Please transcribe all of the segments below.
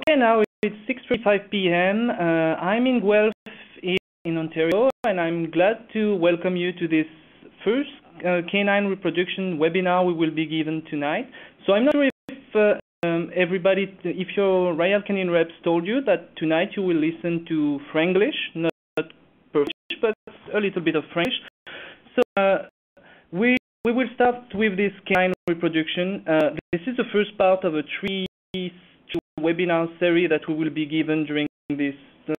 Okay, now it's 6:35 p.m. I'm in Guelph in Ontario, and I'm glad to welcome you to this first canine reproduction webinar we will be given tonight. So I'm not sure if your Royal Canin reps told you that tonight you will listen to Franglish, not perfect, but a little bit of French. So we will start with this canine reproduction. This is the first part of a webinar series that we will be given during these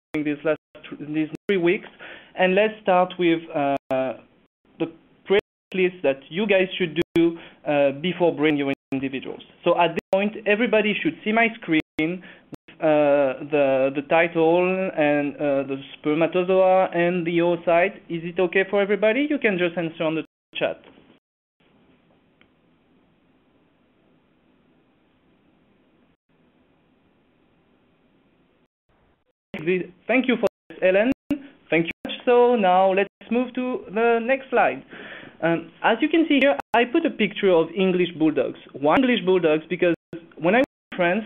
3 weeks. And let's start with the list that you guys should do before bringing your individuals. So at this point, everybody should see my screen with the title and the spermatozoa and the oocyte. Is it okay for everybody? You can just answer on the chat. Thank you for this, Ellen. Thank you much. So now let's move to the next slide. As you can see here, I put a picture of English bulldogs. Why English bulldogs? Because when I was in France,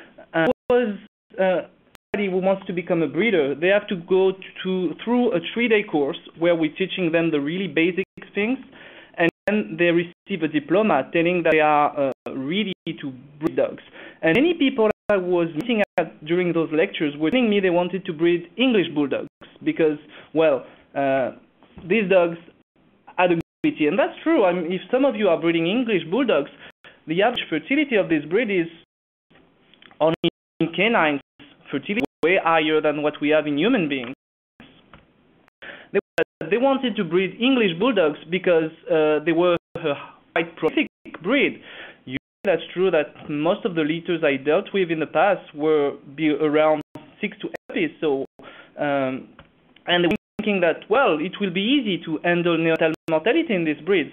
somebody who wants to become a breeder, they have to go through a 3-day course where we're teaching them the really basic things, and then they receive a diploma telling that they are ready to breed dogs. And many people I was meeting at during those lectures were telling me they wanted to breed English bulldogs because, well, these dogs had a fertility, and that's true. I mean, if some of you are breeding English bulldogs, the average fertility of this breed is only in canines. Fertility is way higher than what we have in human beings. They wanted to breed English bulldogs because they were a quite prolific breed. That's true that most of the litters I dealt with in the past were around 6 to 8 puppies. So, and they were thinking that, well, it will be easy to handle neonatal mortality in this breed.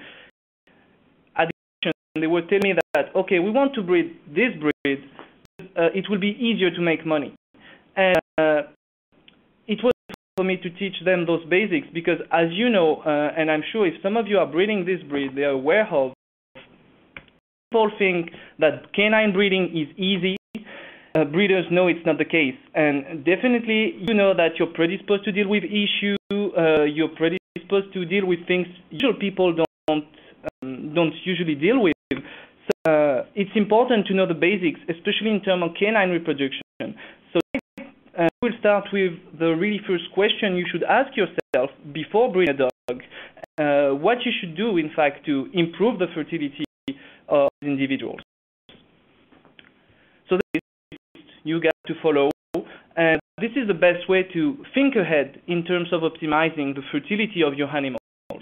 They were telling me that, okay, we want to breed this breed. It will be easier to make money. And it was for me to teach them those basics because, as you know, and I'm sure if some of you are breeding this breed, they are aware of. People think that canine breeding is easy. Breeders know it's not the case, and definitely you know that you're predisposed to deal with issues. You're predisposed to deal with things usual people don't usually deal with. So it's important to know the basics, especially in terms of canine reproduction. So we'll start with the really first question you should ask yourself before breeding a dog. What you should do, in fact, to improve the fertility of individuals. So this you got to follow, and this is the best way to think ahead in terms of optimizing the fertility of your animals.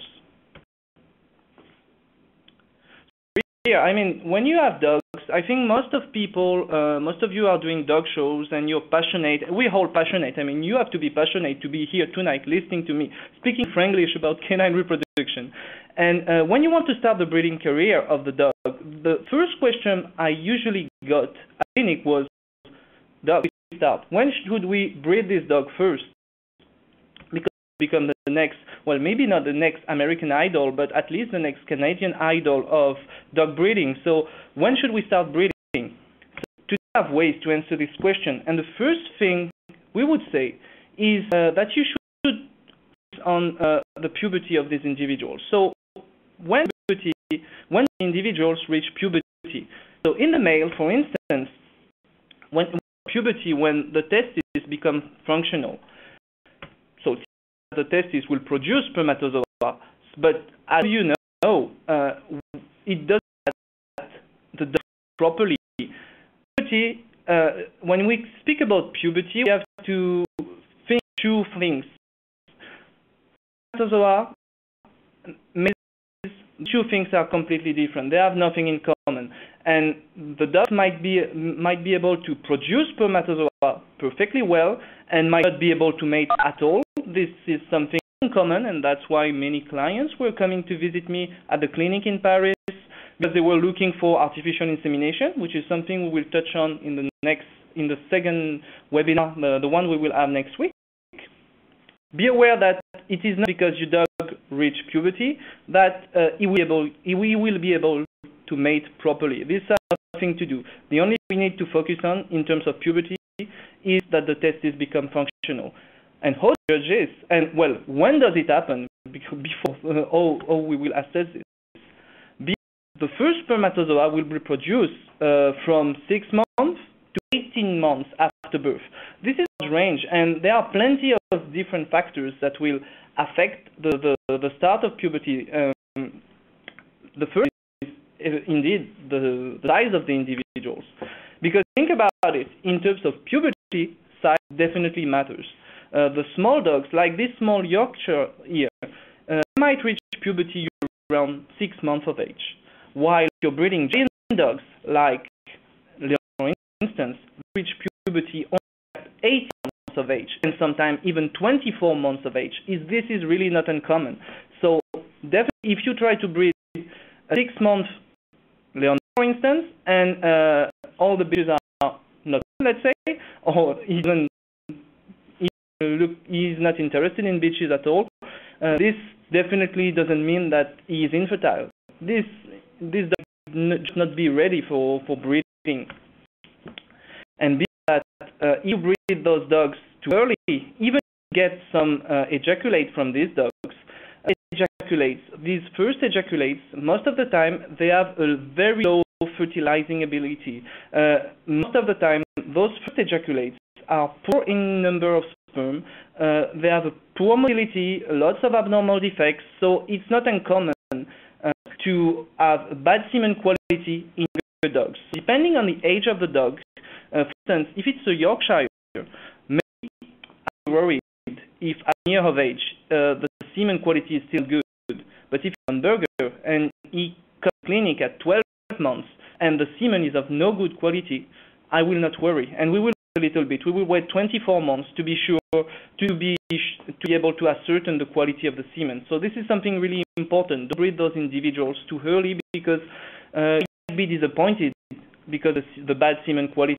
Here, I mean, when you have dogs, I think most of you are doing dog shows and you're passionate. We're all passionate. I mean, you have to be passionate to be here tonight listening to me, speaking Franglish about canine reproduction. And when you want to start the breeding career of the dog, the first question I usually got at the clinic was, dog, we start. When should we breed this dog first? Because become the next, well, maybe not the next American Idol, but at least the next Canadian Idol of dog breeding. So when should we start breeding? So to have ways to answer this question, and the first thing we would say is that you should focus on the puberty of these individuals. So when individuals reach puberty, so in the male, for instance, when the testes become functional, so the testes will produce spermatozoa, but as you know, it doesn't the dog properly. Puberty, when we speak about puberty, we have to think 2 things. Spermatozoa, 2 things are completely different. They have nothing in common, and the dog might be able to produce spermatozoa perfectly well and might not be able to mate at all. This is something common, and that's why many clients were coming to visit me at the clinic in Paris, because they were looking for artificial insemination, which is something we will touch on in the second webinar, the one we will have next week. Be aware that it is not because your dog reached puberty that he will be able to mate properly. This has nothing to do. The only thing we need to focus on in terms of puberty is that the testes become functional. And how to judge this? And well, when does it happen? Before how we will assess this? The first spermatozoa will reproduce from 6 months to 18 months after birth. This is a range, and there are plenty of different factors that will affect the start of puberty. The first is indeed the size of the individuals. Because think about it, in terms of puberty, size definitely matters. The small dogs, like this small Yorkshire here, might reach puberty around 6 months of age. While you're breeding giant dogs, like Leon, for instance, reach puberty only at 18 months of age, and sometimes even 24 months of age. This is really not uncommon. So definitely, if you try to breed a 6-month Leon, for instance, and all the bitches are not, let's say, or even he's not interested in bitches at all, this definitely doesn't mean that he is infertile. This does not be ready for breeding. And be that if you breed those dogs too early, even get some ejaculate from these dogs, these first ejaculates, most of the time they have a very low fertilizing ability. Most of the time, those first ejaculates are poor in number of sperm. They have a poor motility, lots of abnormal defects, so it's not uncommon to have bad semen quality in your dogs. Depending on the age of the dog, for instance, if it's a Yorkshire, maybe I'm worried if at a year of age the semen quality is still good. But if it's a Hamburger and he comes to clinic at 12 months and the semen is of no good quality, I will not worry. And we will wait a little bit. We will wait 24 months to be sure to be able to ascertain the quality of the semen. So this is something really important. Don't breed those individuals too early because you might be disappointed because of the bad semen quality.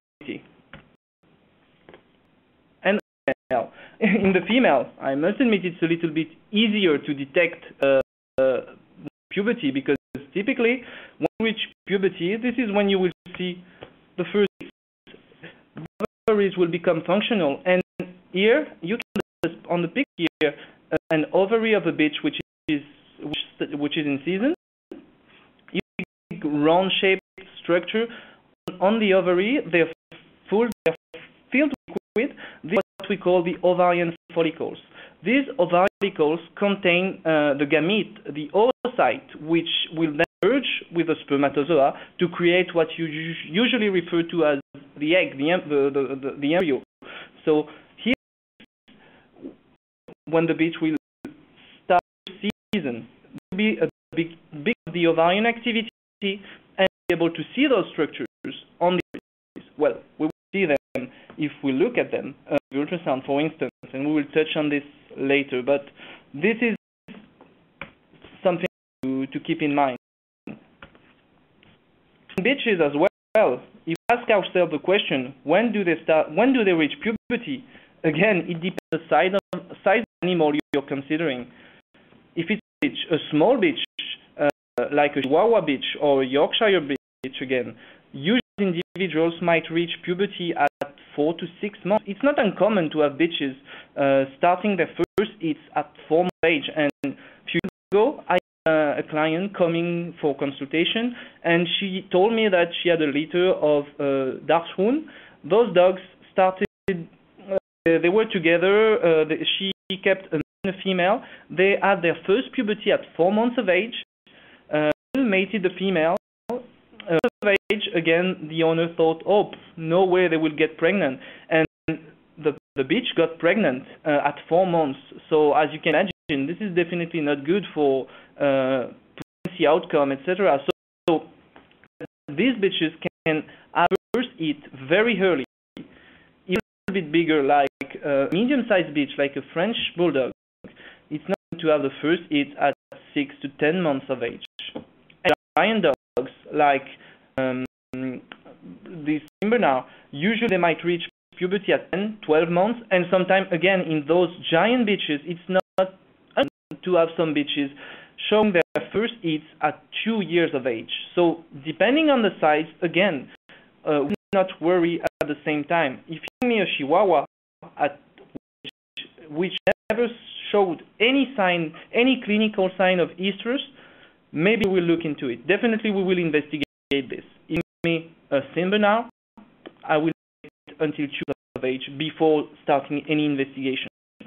And in the female, I must admit it's a little bit easier to detect puberty because typically when you reach puberty, this is when you will see the first ovaries will become functional. And here you can on the picture here an ovary of a bitch which is in season. You see round-shaped structure on the ovary. They're filled with what we call the ovarian follicles. These ovarian follicles contain the gamete, the oocyte, which will then merge with the spermatozoa to create what you usually refer to as the egg, the embryo. So here, when the bitch will start season, will be a big of the ovarian activity and be able to see those structures on the ovaries. Well, we will see them if we look at them, the ultrasound, for instance, and we will touch on this later. But this is something to keep in mind. Bitches as well. If we ask ourselves the question, when do they reach puberty? Again, it depends on the size of the animal you're considering. If it's a small bitch, like a Chihuahua bitch or a Yorkshire bitch, again, usually individuals might reach puberty at 4 to 6 months. It's not uncommon to have bitches starting their first eats at 4 months of age. And a few years ago, I had a client coming for consultation, and she told me that she had a litter of Dachshund. Those dogs started, they were together, she kept a male and a female. They had their first puberty at 4 months of age, mated the female. Of age, again, the owner thought, oh, no way they will get pregnant. And the bitch got pregnant at 4 months. So as you can imagine, this is definitely not good for pregnancy outcome, etc. So these bitches can have first eat very early. Even a little bit bigger, like a medium-sized bitch, like a French bulldog. It's not good to have the first eat at 6 to 10 months of age. And giant dogs, like these Timbernow, usually they might reach puberty at 10, 12 months, and sometimes, again, in those giant bitches, it's not to have some bitches showing their first eats at 2 years of age. So, depending on the size, again, we not worry at the same time. If you give me a Chihuahua which never showed any clinical sign of estrus, maybe we'll look into it. Definitely we will investigate this. If you give me a Saint Bernard, I will wait until 2 years of age before starting any investigation.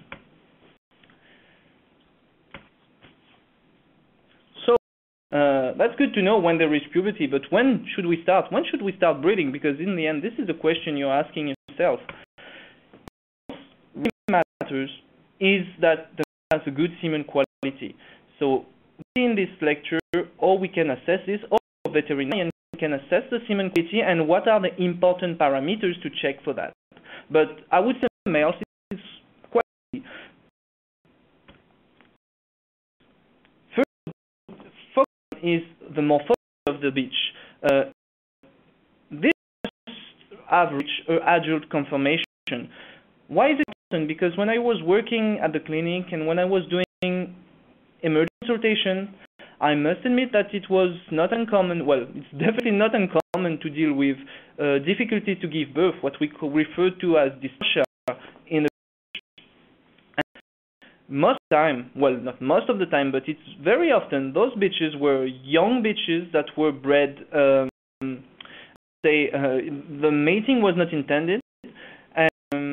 So that's good to know when there is puberty, but when should we start? When should we start breeding? Because in the end, this is the question you're asking yourself. What matters is that the man has a good semen quality. So in this lecture, all we can assess is, or veterinarian can assess the semen quality and what are the important parameters to check for that. But I would say males is quite easy. First is the morphology of the bitch. This average adult conformation. Why is it important? Because when I was working at the clinic and when I was doing emergent consultation, I must admit that it was not uncommon. Well, it's definitely not uncommon to deal with difficulty to give birth, what we refer to as dysphagia in the most of the time, well, not most of the time, but it's very often those bitches were young bitches that were bred. The mating was not intended, and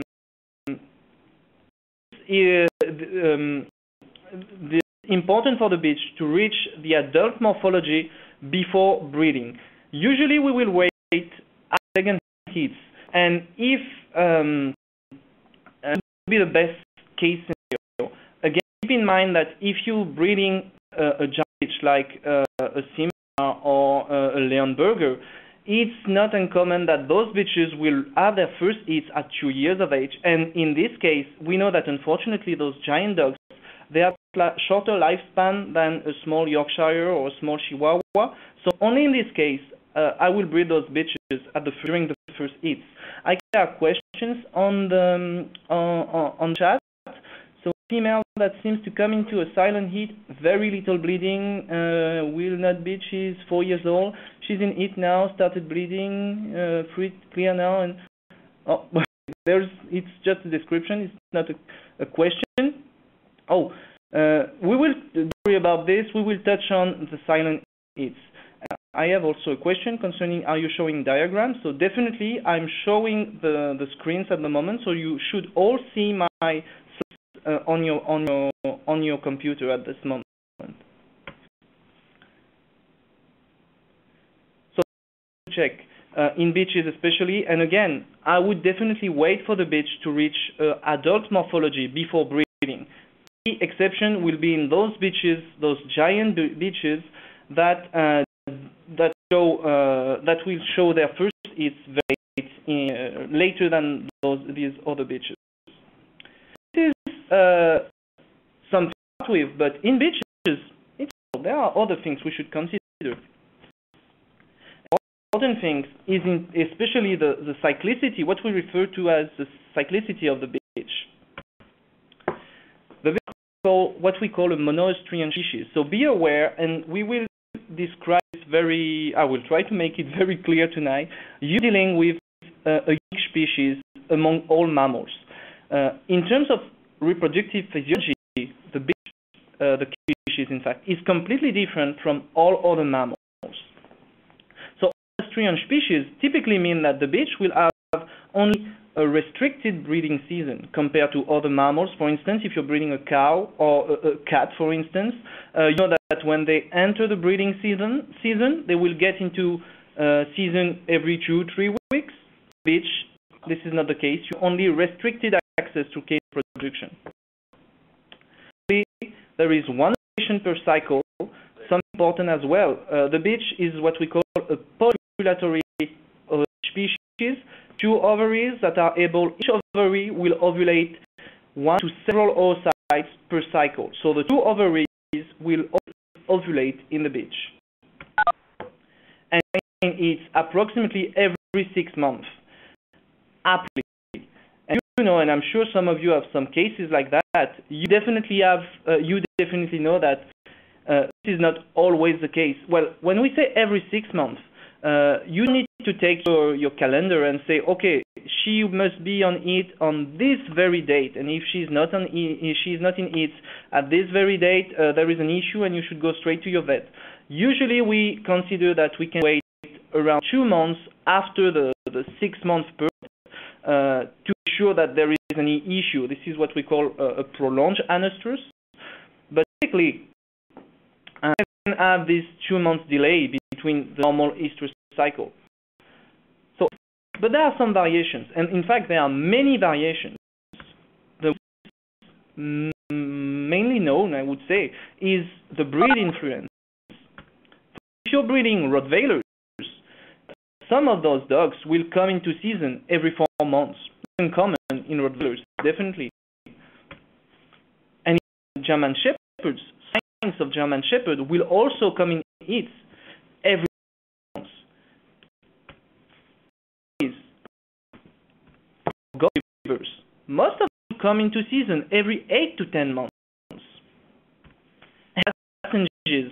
the important for the bitch to reach the adult morphology before breeding. Usually we will wait at second heats, and if it will be the best case scenario. Again, keep in mind that if you're breeding a giant bitch like a Simba or a Leonberger, it's not uncommon that those bitches will have their first heats at 2 years of age, and in this case, we know that unfortunately those giant dogs, they have shorter lifespan than a small Yorkshire or a small Chihuahua. So only in this case, I will breed those bitches during the first heats. I have questions on the on chat. So female that seems to come into a silent heat, very little bleeding, will not bitch. She's 4 years old. She's in heat now, started bleeding, free, clear now, and oh, it's just a description. It's not a question. Oh, we will worry about this. We will touch on the silent hits. I have also a question concerning, are you showing diagrams? So definitely I'm showing the screens at the moment, so you should all see my slides on your computer at this moment. So check in bitches especially, and again, I would definitely wait for the bitch to reach adult morphology before breeding. The exception will be in those bitches, those giant bitches that will show their first heats very later than these other bitches. This is something to start with, but in bitches, there are other things we should consider. Important things is especially the cyclicity, what we refer to as the cyclicity of the bitch. The bitch is what we call a monoestrian species. So be aware, and we will describe it I will try to make it very clear tonight. You're dealing with a unique species among all mammals. In terms of reproductive physiology, the bitch, the species in fact, is completely different from all other mammals. So monoestrian species typically mean that the bitch will have only a restricted breeding season compared to other mammals. For instance, if you're breeding a cow or a cat, for instance, you know that when they enter the breeding season, they will get into season every 2-3 weeks. Bitch, this is not the case. You only restricted access to cage production. There is one ovulation per cycle, something important as well. The bitch is what we call a polyovulatory species. 2 ovaries that are able, each ovary will ovulate 1 to several oocytes per cycle. So the 2 ovaries will ovulate in the bitch. And it's approximately every 6 months. Absolutely. And you know, and I'm sure some of you have some cases like that, you definitely know that this is not always the case. Well, when we say every 6 months, you need to take your calendar and say, okay, she must be on it on this very date, and if she's not in it at this very date, there is an issue, and you should go straight to your vet. Usually, we consider that we can wait around 2 months after the 6-month period to ensure that there is any issue. This is what we call a prolonged anestrus. But typically, you can have this 2-month delay between the normal estrus cycle. So, but there are some variations, and in fact, there are many variations. The mainly known, I would say, is the breed influence. If you're breeding Rottweilers, some of those dogs will come into season every 4 months. It's common in Rottweilers, definitely. And in German Shepherds, signs of German Shepherd will also come in heats every month. Gophers, most of them come into season every 8 to 10 months. Passengers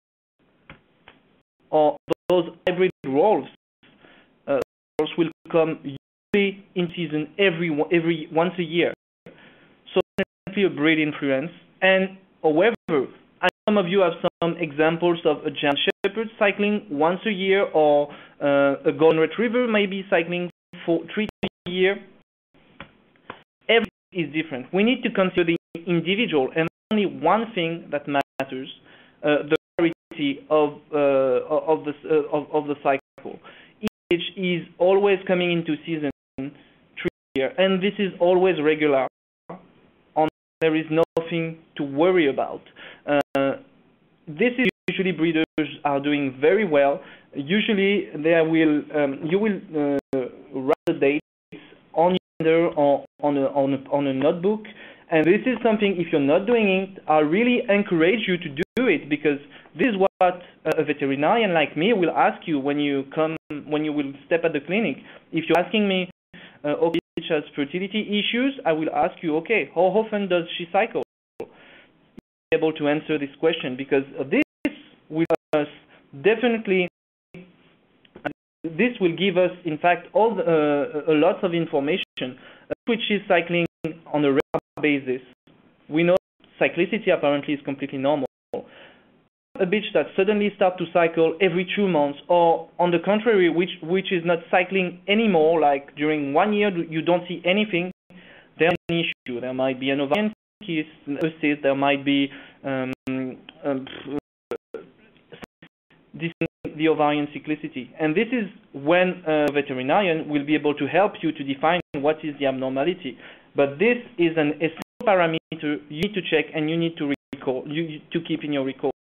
or those hybrid wolves will come usually in season every once a year. So definitely a breed influence. And however, some of you have some examples of a German Shepherd cycling once a year, or a Golden Retriever maybe cycling for 3 times a year. Everything is different. We need to consider the individual, and only one thing that matters: the variety of the cycle. Each is always coming into season 3 years, and this is always regular. There is nothing to worry about. This is usually breeders are doing very well. Usually, you will write the dates on your or on a notebook, and this is something, if you're not doing it, I really encourage you to do it, because this is what a veterinarian like me will ask you when you will step at the clinic. If you're asking me, okay, which has fertility issues, I will ask you, okay, how often does she cycle? You'll be able to answer this question, because this will definitely, this will give us, in fact, a lot of information, which is cycling on a regular basis. We know cyclicity apparently is completely normal. A bitch that suddenly starts to cycle every 2 months, or on the contrary, which is not cycling anymore, like during 1 year you don't see anything, there's an issue. There might be an ovarian cyst, there might be the ovarian cyclicity. And this is when a veterinarian will be able to help you to define what is the abnormality. But this is an essential parameter you need to check, and you need to record, to keep in your records.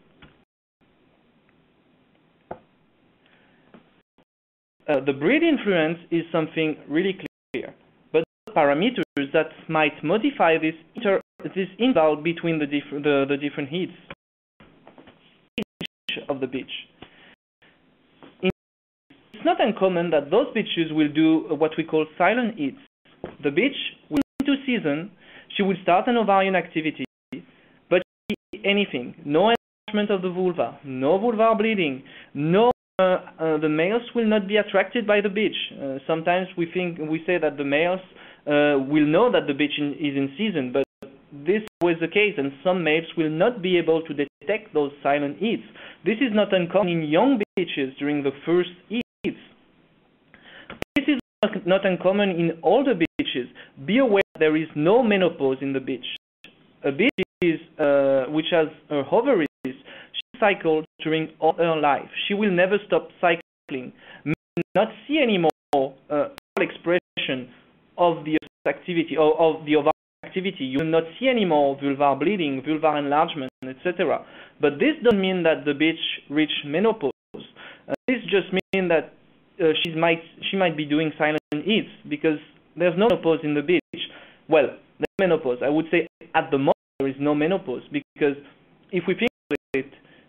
The breed influence is something really clear, but parameters that might modify this interval between the different heats of the bitch. It's not uncommon that those bitches will do what we call silent heats. The bitch will go into season, she will start an ovarian activity, but anything, no enlargement of the vulva, no vulvar bleeding, no. The males will not be attracted by the bitch. Sometimes we say that the males will know that the bitch is in season, but this is always the case, and some males will not be able to detect those silent heats. This is not uncommon in young bitches during the first heats. This is not uncommon in older bitches. Be aware there is no menopause in the bitch. A bitch which has her ovaries, cycle during all her life. She will never stop cycling. May not see any more expression of the activity or of the ovarian activity. You will not see any more vulvar bleeding, vulvar enlargement, etc. But this doesn't mean that the bitch reached menopause. This just means that she might be doing silent heats, because there's no menopause in the bitch. Well, there's menopause. I would say at the moment there is no menopause, because if we think of it,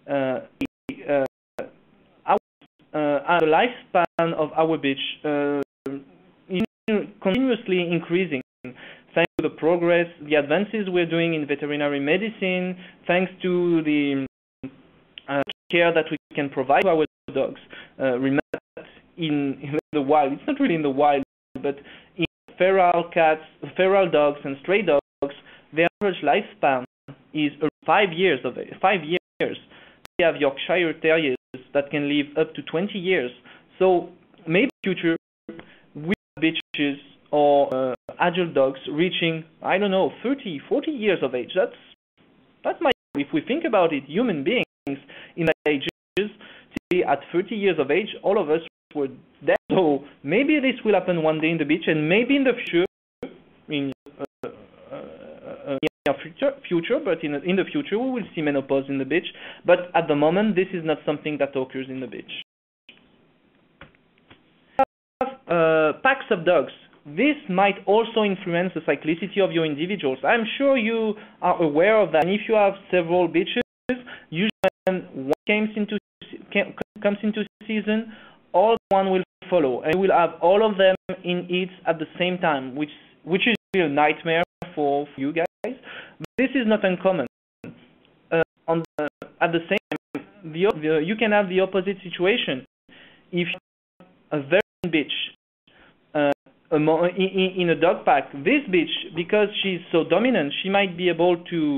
the lifespan of our bitch is continuously increasing, thanks to the progress, the advances we're doing in veterinary medicine, thanks to the care that we can provide to our dogs. remember that in the wild, it's not really in the wild, but in feral cats, feral dogs, and stray dogs, their average lifespan is 5 years of age. 5 years. We have Yorkshire Terriers that can live up to 20 years. So maybe in the future, we have bitches or adult dogs reaching, I don't know, 30, 40 years of age. That's my, if we think about it, human beings in that ages, at 30 years of age, all of us were dead. So maybe this will happen one day in the beach, and maybe in the future, in future, but in the future we will see menopause in the beach. But at the moment, this is not something that occurs in the beach. Packs of dogs. This might also influence the cyclicity of your individuals. I'm sure you are aware of that. And if you have several bitches, usually when one comes into season, all one will follow, and you will have all of them in heats at the same time, which is really a nightmare for you guys. But this is not uncommon. At the same time, you can have the opposite situation. If you have a very bitch in a dog pack, this bitch, because she's so dominant, she might be able to.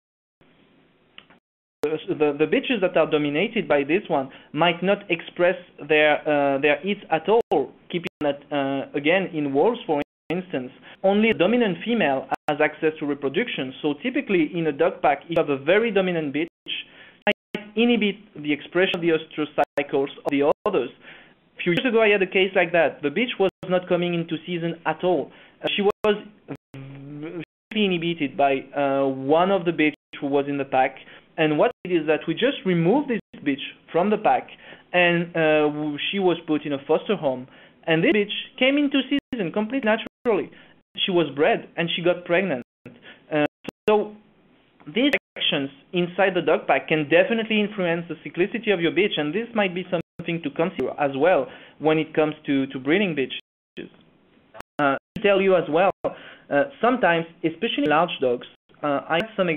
The bitches that are dominated by this one might not express their heat at all, keeping that again in wolves, for instance. Only a dominant female has access to reproduction. So typically in a dog pack, if you have a very dominant bitch, it might inhibit the expression of the oestrus cycles of the others. A few years ago, I had a case like that. The bitch was not coming into season at all. She was inhibited by one of the bitches who was in the pack. And what it is that we just removed this bitch from the pack, and she was put in a foster home. And this bitch came into season completely naturally. She was bred, and she got pregnant. So these actions inside the dog pack can definitely influence the cyclicity of your bitch, and this might be something to consider as well when it comes to breeding bitches. To tell you as well, sometimes, especially large dogs, I had some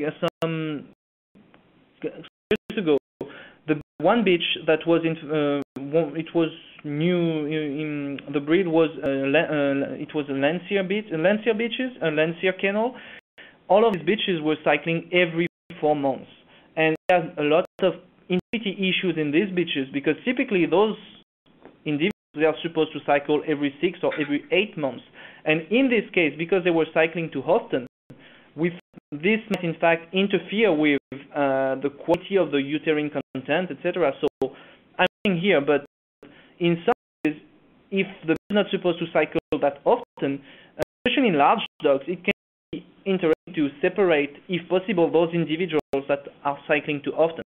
years ago, the one bitch that was it was new in the breed was it was a Lancia kennel. All of these bitches were cycling every 4 months, and there's a lot of infertility issues in these bitches because typically those individuals, they are supposed to cycle every 6 or every 8 months, and in this case, because they were cycling too often, this might in fact interfere with the quality of the uterine content, etc. So I'm saying here, but in some cases, if the bitch is not supposed to cycle that often, especially in large dogs, it can be interesting to separate, if possible, those individuals that are cycling too often.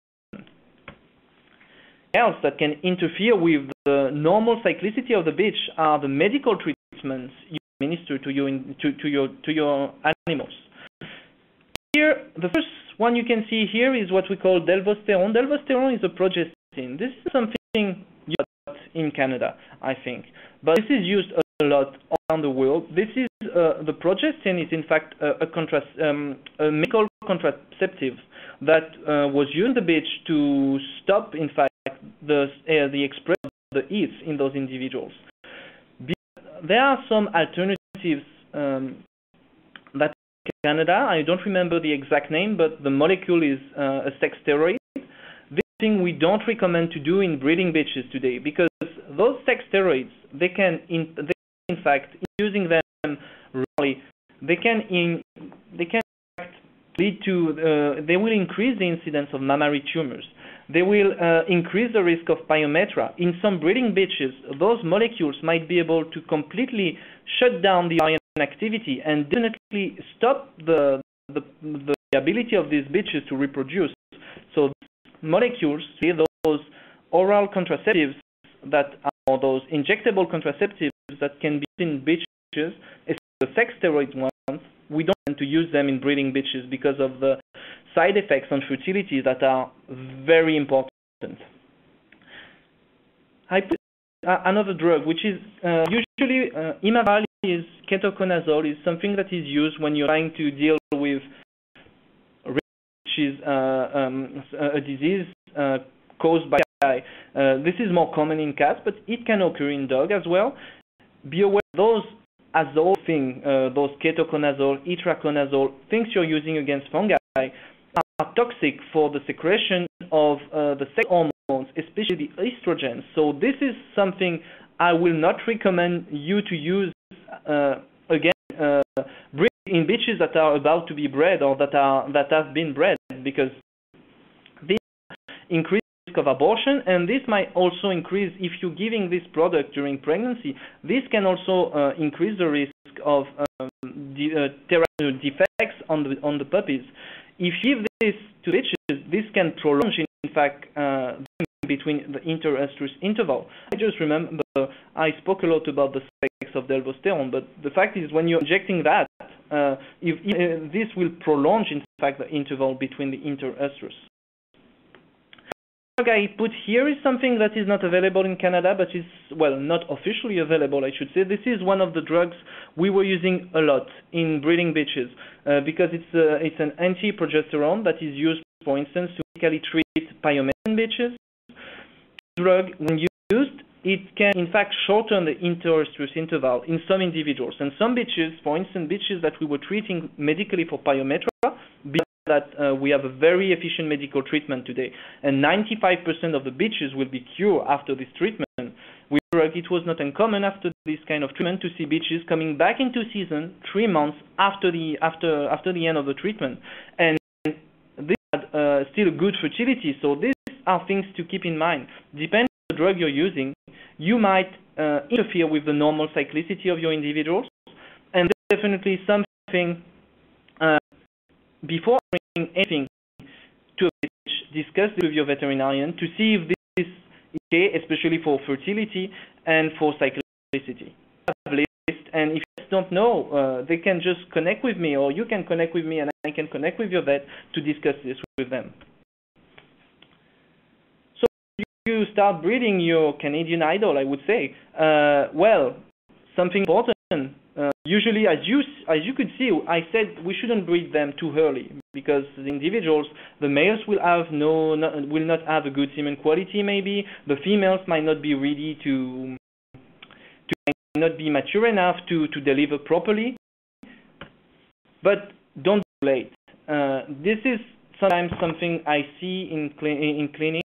Else that can interfere with the normal cyclicity of the bitch are the medical treatments you administer to your animals. Here, the first one you can see here is what we call delvosterone. Delvosterone is a progestin. This is something you got in Canada, I think, but this is used a lot around the world. This is the progestin is in fact a medical contraceptive that was used in the bitch to stop, in fact, the expression of the heat in those individuals. There are some alternatives that Canada, I don't remember the exact name, but the molecule is a sex steroid. This thing we don't recommend to do in breeding bitches today because those sex steroids, they can in fact, using them really, they can in fact lead to they will increase the incidence of mammary tumors. They will increase the risk of pyometra. In some breeding bitches, those molecules might be able to completely shut down the ovarian activity and definitely stop the ability of these bitches to reproduce. So these molecules, those oral contraceptives that are those injectable contraceptives that can be in bitches, especially the sex steroid ones, we don't want to use them in breeding bitches because of the side effects on fertility that are very important. Another drug, which is usually Imaval, is ketoconazole, is something that is used when you're trying to deal with which is a disease caused by This is more common in cats, but it can occur in dog as well. Be aware those azole things, those ketoconazole, itraconazole, things you're using against fungi are toxic for the secretion of the sex hormones, especially the estrogens. So this is something I will not recommend you to use in bitches that are about to be bred or that have been bred, because this increases the risk of abortion, and this might also increase, if you're giving this product during pregnancy, this can also increase the risk of defects on the puppies. If you give this to bitches, this can prolong, in fact, between the interestrus interval. I just remember I spoke a lot about the effects of delvosterone, but the fact is when you're injecting that, this will prolong, in fact, the interval between the interestrus. The drug I put here is something that is not available in Canada, but is, well, not officially available, I should say. This is one of the drugs we were using a lot in breeding bitches because it's an anti-progesterone that is used, for instance, to medically treat pyomedicine bitches. This drug, when used, it can, in fact, shorten the interestrus interval in some individuals. And some bitches, for instance, bitches that we were treating medically for pyometra, that we have a very efficient medical treatment today. And 95% of the bitches will be cured after this treatment. With drug, it was not uncommon after this kind of treatment to see bitches coming back into season 3 months after the end of the treatment. And this had still a good fertility. So these are things to keep in mind. Depending on the drug you're using, you might interfere with the normal cyclicity of your individuals, and definitely something before bringing anything to a bitch, discuss it with your veterinarian to see if this is okay, especially for fertility and for cyclicity. I have a list, and if you don't know, they can just connect with me, or you can connect with me, and I can connect with your vet to discuss this with them. You start breeding your Canadian idol, I would say. Well, something important. Usually, as you could see, I said we shouldn't breed them too early because the individuals, the males will not have a good semen quality. Maybe the females might not be ready to not be mature enough to deliver properly. But don't be late. This is sometimes something I see in clinic.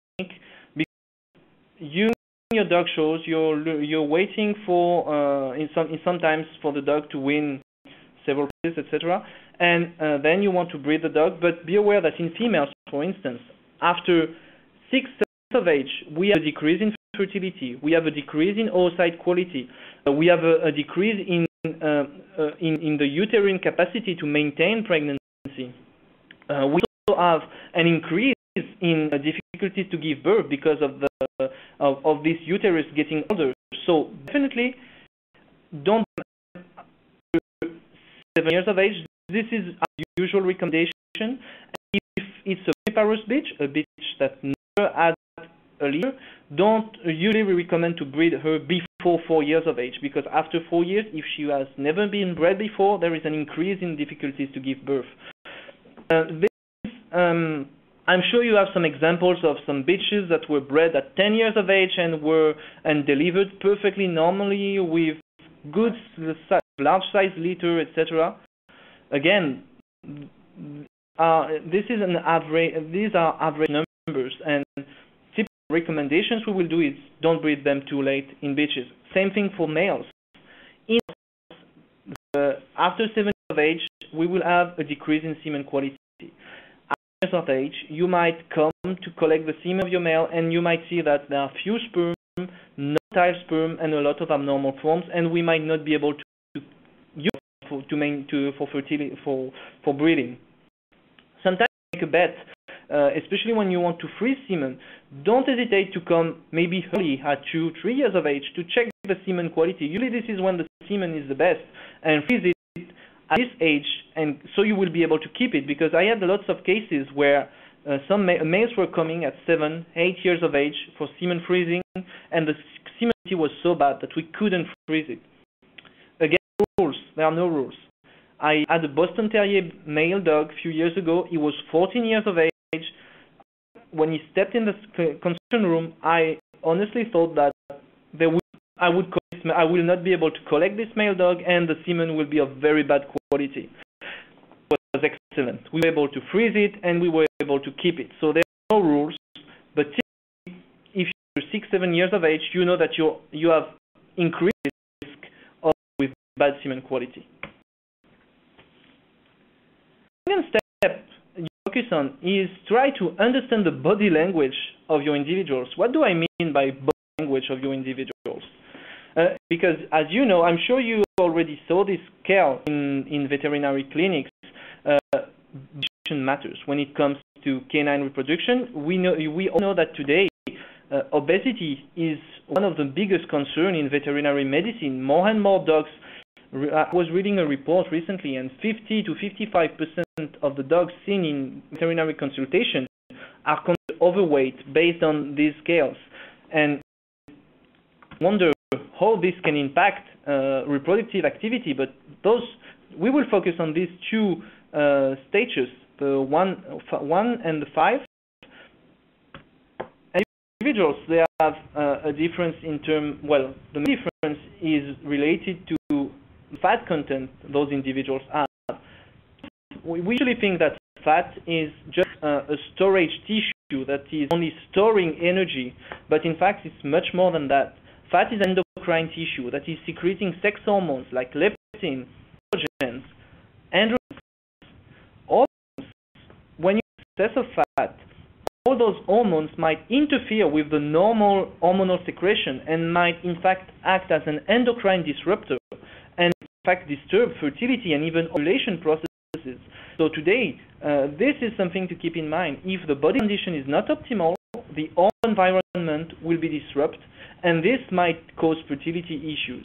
You in your dog shows, you're waiting for sometimes for the dog to win several prizes, etc. And then you want to breed the dog, but be aware that in females, for instance, after 6 months of age, we have a decrease in fertility, we have a decrease in oocyte quality, we have a decrease in the uterine capacity to maintain pregnancy. We also have an increase in difficulties to give birth because of this uterus getting older. So definitely don't 7 years of age. This is our usual recommendation. If it's a viviparous bitch, a bitch that never had a litter, don't usually recommend to breed her before 4 years of age, because after 4 years, if she has never been bred before, there is an increase in difficulties to give birth. I'm sure you have some examples of some bitches that were bred at 10 years of age and delivered perfectly normally with good large size litter, etc. Again, this is an average. These are average numbers, and typical recommendations we will do is don't breed them too late in bitches. Same thing for males. After 7 years of age, we will have a decrease in semen quality. Years of age, you might come to collect the semen of your male, and you might see that there are few sperm, no tile sperm, and a lot of abnormal forms, and we might not be able to use for fertility for breeding. Sometimes you make a bet, especially when you want to freeze semen. Don't hesitate to come maybe early at 2-3 years of age to check the semen quality. Usually, this is when the semen is the best, and freeze it at this age, and so you will be able to keep it, because I had lots of cases where some males were coming at 7-8 years of age for semen freezing, and the semen quality was so bad that we couldn't freeze it. Again, rules. There are no rules. I had a Boston Terrier male dog a few years ago. He was 14 years of age. When he stepped in the construction room, I honestly thought that I will not be able to collect this male dog, and the semen will be of very bad quality. It was excellent. We were able to freeze it, and we were able to keep it. So there are no rules, but if you're 6-7 years of age, you know that you have increased risk of with bad semen quality. The second step you focus on is try to understand the body language of your individuals. What do I mean by body language of your individuals? Because as you know, I'm sure you already saw this scale in veterinary clinics. Reproduction matters when it comes to canine reproduction. We all know that today obesity is one of the biggest concerns in veterinary medicine. More and more dogs. I was reading a report recently, and 50 to 55% of the dogs seen in veterinary consultation are considered overweight based on these scales. And I wonder how this can impact reproductive activity, but we will focus on these two stages, the 1 and the 5. And individuals, they have a difference in terms, well, the main difference is related to fat content those individuals have. We usually think that fat is just a storage tissue that is only storing energy, but in fact it's much more than that. Fat is endocrine tissue that is secreting sex hormones like leptin, estrogens, androgens. All when you have excess of fat, all those hormones might interfere with the normal hormonal secretion and might in fact act as an endocrine disruptor and in fact disturb fertility and even ovulation processes. So today, this is something to keep in mind. If the body condition is not optimal, the hormone environment will be disrupted, and this might cause fertility issues.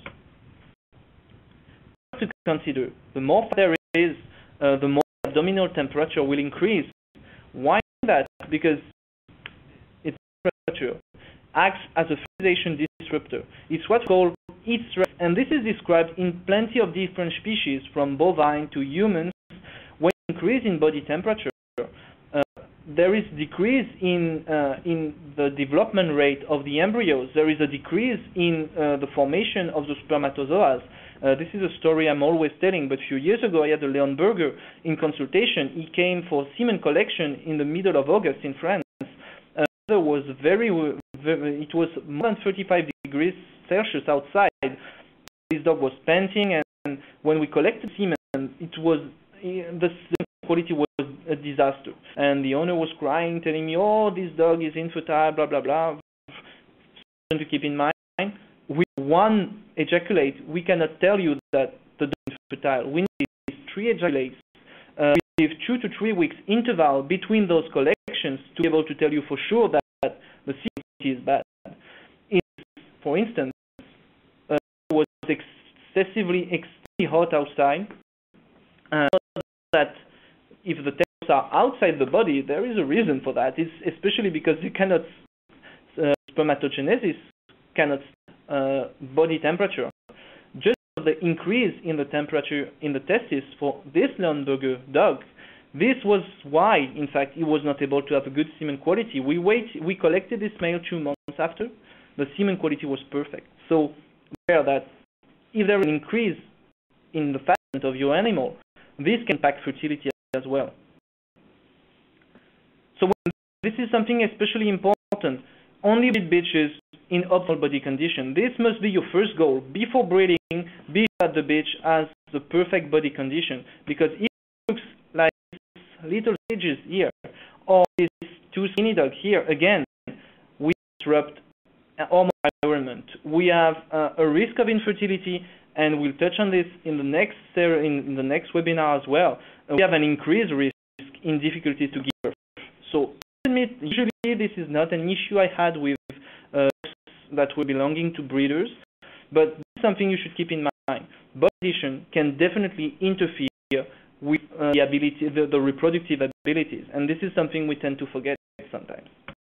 To consider, the more fat there is, the more abdominal temperature will increase. Why that? Because its temperature acts as a fertilization disruptor. It's what's called heat stress, and this is described in plenty of different species, from bovine to humans. When increase in body temperature, there is decrease in the development rate of the embryos. There is a decrease in the formation of the spermatozoas. This is a story I'm always telling, but a few years ago I had a Leonberger in consultation. He came for semen collection in the middle of August in France. It was it was more than 35 degrees Celsius outside. This dog was panting, and when we collected semen, the quality was a disaster. And the owner was crying, telling me, "Oh, this dog is infertile, blah, blah, blah." Something to keep in mind, with one ejaculate, we cannot tell you that the dog is infertile. We need 3 ejaculates with 2 to 3 weeks interval between those collections to be able to tell you for sure that the semen is bad. For instance, it was excessively hot outside, that if the temperature are outside the body, there is a reason for that. It's especially because you cannot spermatogenesis cannot body temperature. Just the increase in the temperature in the testis for this Leonberger dog, this was why, in fact, he was not able to have a good semen quality. We collected this male 2 months after. The semen quality was perfect. So, aware that if there is an increase in the fat content of your animal, this can impact fertility as well. So this is something especially important. Only breed bitches in optimal body condition. This must be your first goal. Before breeding, be sure that the bitch has the perfect body condition. Because if it looks like little stages here, or this 2 skinny dog here, again, we disrupt hormone environment. We have a risk of infertility, and we'll touch on this in the next webinar as well. We have an increased risk in difficulties to give birth. So, usually this is not an issue I had with that were belonging to breeders, but this is something you should keep in mind. Body condition can definitely interfere with the reproductive abilities, and this is something we tend to forget sometimes.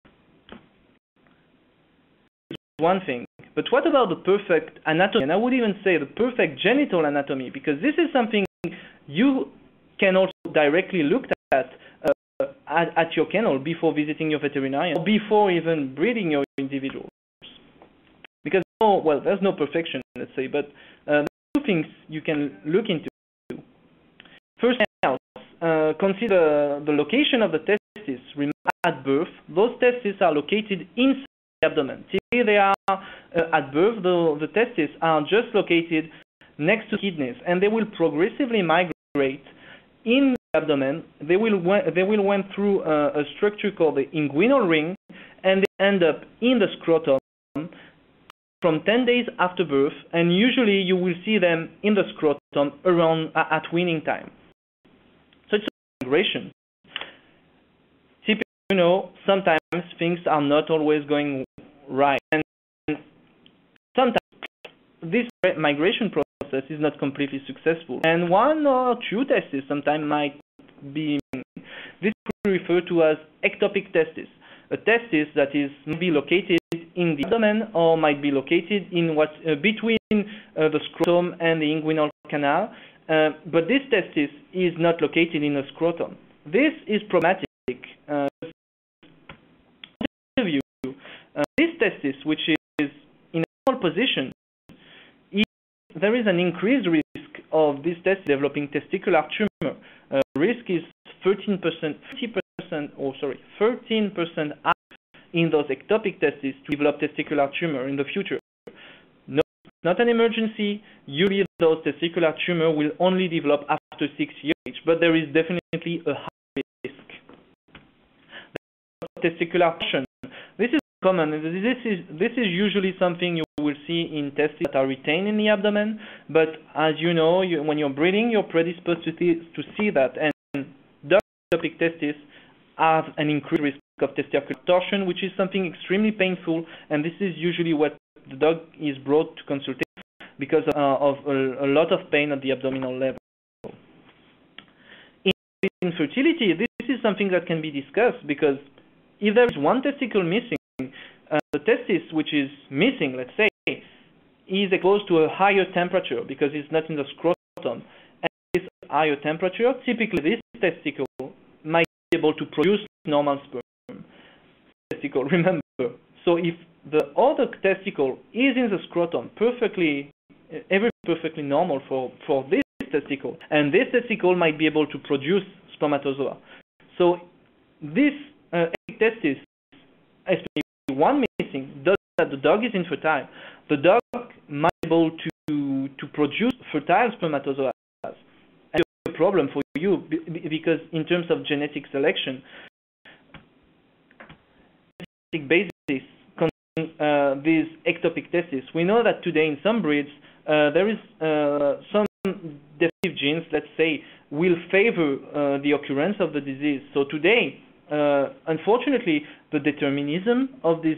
One thing, but what about the perfect anatomy? And I would even say the perfect genital anatomy, because this is something you can also directly look at at your kennel before visiting your veterinarian, or before even breeding your individuals. Because, well, there's no perfection, let's say, but two things you can look into. First, consider the location of the testes. Remember, at birth, those testes are located inside the abdomen. Typically, they are at birth, the testes are just located next to kidneys, and they will progressively migrate in the abdomen. They will went through a structure called the inguinal ring, and they end up in the scrotum from 10 days after birth, and usually you will see them in the scrotum around at weaning time. So it's a migration. Typically, sometimes things are not always going right, and sometimes this migration process is not completely successful, and one or two testes sometimes might be. This we refer to as ectopic testis. A testis that is maybe located in the abdomen or might be located in what's between the scrotum and the inguinal canal, but this testis is not located in the scrotum. This is problematic. This testis, which is in a normal position, there is an increased risk of this testis developing testicular tumor. Risk is 13% in those ectopic testes to develop testicular tumor in the future. No, not an emergency. Usually those testicular tumor will only develop after 6 years, but there is definitely a high risk. Testicular torsion. This is common. This is usually something you will see in testes that are retained in the abdomen, but as you know, when you're breeding, you're predisposed to see that, and ectopic testes have an increased risk of testicular torsion, which is something extremely painful, and this is usually what the dog is brought to consultation because of a lot of pain at the abdominal level. In infertility, this is something that can be discussed because if there is one testicle missing, the testis which is missing, let's say, is exposed to a higher temperature because it's not in the scrotum. And this higher temperature, typically this testicle might be able to produce normal sperm. Testicle, remember. So if the other testicle is in the scrotum, everything perfectly normal for this testicle, and this testicle might be able to produce spermatozoa. So this testis, especially one missing, does that the dog is infertile. The dog might be able to produce fertile spermatozoa. And it's a problem for you because in terms of genetic selection, basis these ectopic testes. We know that today in some breeds there is some defective genes, let's say, will favor the occurrence of the disease. So today, unfortunately, the determinism of this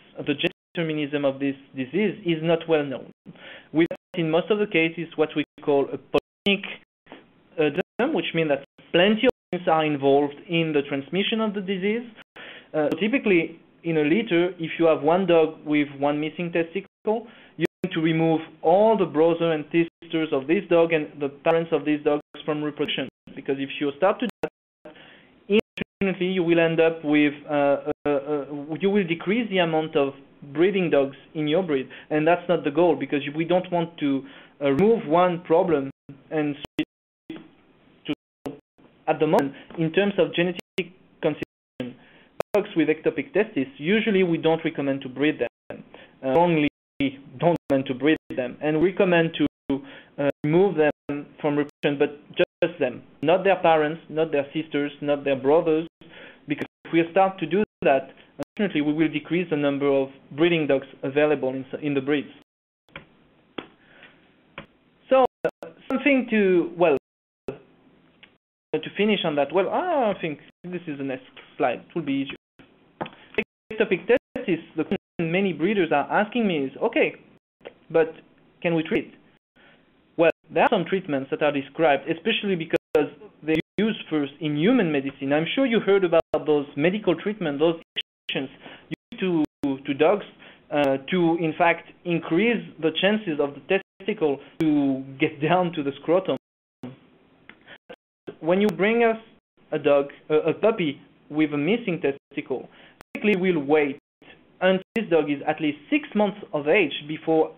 disease is not well known. We have in most of the cases what we call a polygenic disease, which means that plenty of genes are involved in the transmission of the disease. Typically, in a litter, if you have one dog with one missing testicle, you need to remove all the brother and sisters of this dog and the parents of these dogs from reproduction. Because if you start to do that, unfortunately, you will end up with, you will decrease the amount of breeding dogs in your breed. And that's not the goal, because we don't want to remove one problem and switch to, at the moment, in terms of genetic consideration, dogs with ectopic testes, usually we don't recommend to breed them. Only don't recommend to breed them, and recommend to remove them from reproduction, but just them, not their parents, not their sisters, not their brothers, because if we start to do that, unfortunately we will decrease the number of breeding dogs available in the breeds. So something to, well, to finish on that, well, I think this is the next slide, it will be easier. Ectopic testis, the question many breeders are asking me is, okay, but can we treat? Well, there are some treatments that are described, especially because they're used first in human medicine. I'm sure you heard about those medical treatments, those injections used to dogs to, in fact, increase the chances of the testicle to get down to the scrotum. When you bring us a dog, a puppy, with a missing testicle, typically we'll wait until this dog is at least 6 months of age before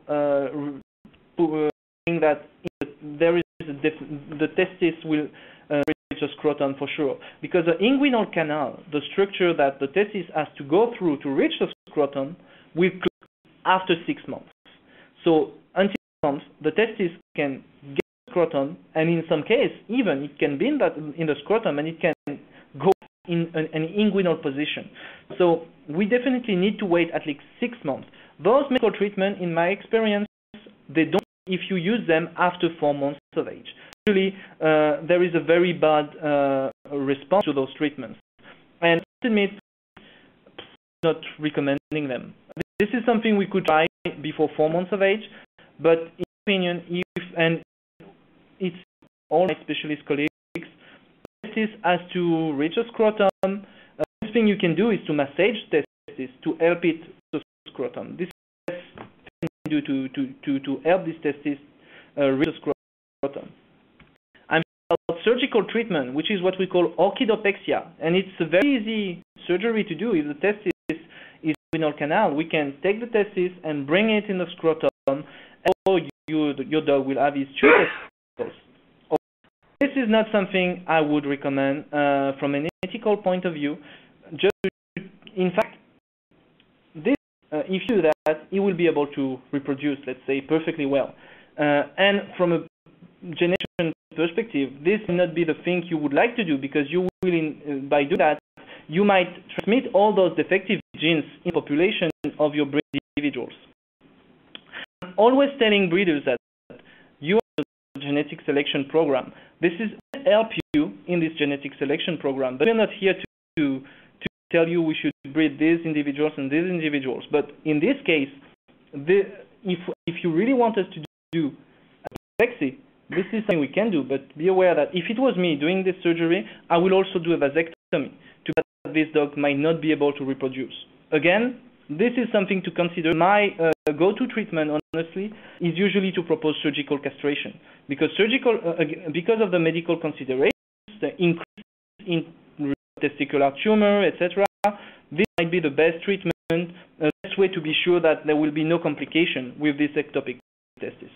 saying that there is the testis will reach the scrotum for sure. Because the inguinal canal, the structure that the testis has to go through to reach the scrotum, will close after 6 months. So until 6 months, the testis can get the scrotum, and in some cases, even it can be in the scrotum and it can go in an inguinal position. So we definitely need to wait at least 6 months. Those medical treatments, in my experience, they don't if you use them after 4 months of age. Usually, there is a very bad response to those treatments. And I admit, not recommending them. This is something we could try before 4 months of age, but in my opinion, and it's all my specialist colleagues, testis has to reach a scrotum. The thing you can do is to massage testis to help it to scrotum. This is what you can do to help this testis reach the scrotum. I'm about surgical treatment, which is what we call orchidopexia, and it's a very easy surgery to do. If the testis is inguinal canal, we can take the testis and bring it in the scrotum, or your dog will have his two testicles. This is not something I would recommend from an ethical point of view. In fact, this, if you do that, he will be able to reproduce, let's say, perfectly well. And from a genetic perspective, this will not be the thing you would like to do, because you will, by doing that, you might transmit all those defective genes in the population of your breed individuals. I'm always telling breeders that you are a genetic selection program. This is to help you in this genetic selection program, but we're not here to tell you we should breed these individuals and these individuals. But in this case, if you really want us to do vasectomy, this is something we can do, but be aware that if it was me doing this surgery, I will also do a vasectomy to that this dog might not be able to reproduce. Again, this is something to consider. My go-to treatment, honestly, is usually to propose surgical castration, because because of the medical considerations, the increase in testicular tumor, etc. This might be the best treatment, the best way to be sure that there will be no complication with this ectopic testis.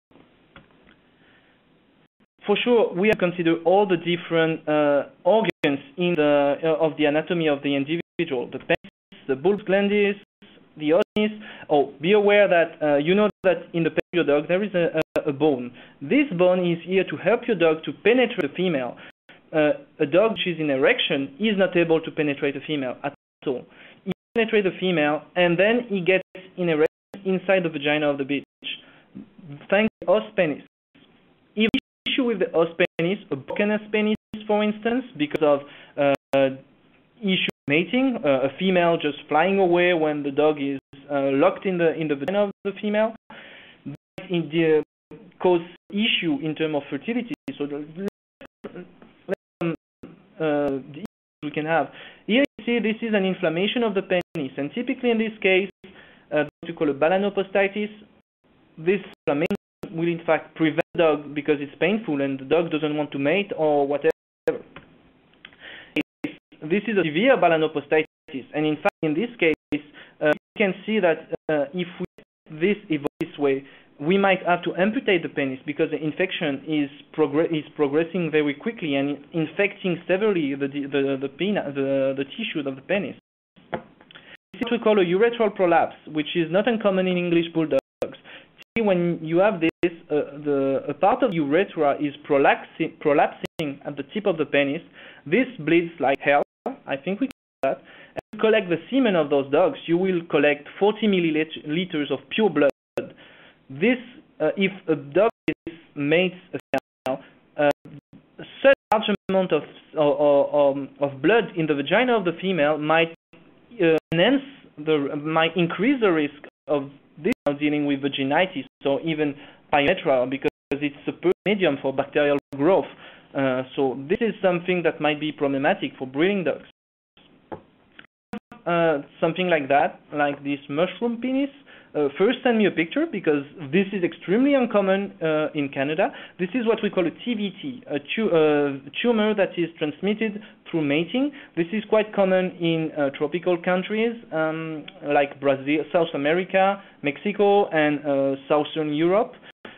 For sure, we have considered all the different organs in of the anatomy of the individual: the penis, the bulbus glandis, the ostomies. Oh, be aware that you know that in the penis of your dog there is a bone. This bone is here to help your dog to penetrate the female. A dog which is in erection is not able to penetrate a female at all. He penetrates the female, and then he gets in erection inside the vagina of the bitch, thanks to the os penis. If issue with the os penis, a broken os penis, for instance, because of issue mating, a female just flying away when the dog is locked in the vagina of the female, that cause issue in terms of fertility. So the issues we can have. Here you see this is an inflammation of the penis, and typically in this case, what we call a balanoposthitis. This inflammation will in fact prevent the dog, because it's painful and the dog doesn't want to mate or whatever. This is a severe balanoposthitis, and in fact in this case, you can see that if this evolves this way, we might have to amputate the penis, because the infection is progressing very quickly and infecting severely the tissues of the penis. This is what we call a urethral prolapse, which is not uncommon in English bulldogs. See, when you have this, a part of the urethra is prolapsing at the tip of the penis. This bleeds like hell. I think we can do that. And to collect the semen of those dogs, you will collect 40 milliliters of pure blood. This, if a dog mates a female, such a large amount of blood in the vagina of the female might might increase the risk of this dealing with vaginitis or even pyometra, because it's a perfect medium for bacterial growth. So this is something that might be problematic for breeding dogs. Something like that, like this mushroom penis, first send me a picture, because this is extremely uncommon in Canada. This is what we call a TVT, a tumor that is transmitted through mating. This is quite common in tropical countries like Brazil, South America, Mexico, and Southern Europe.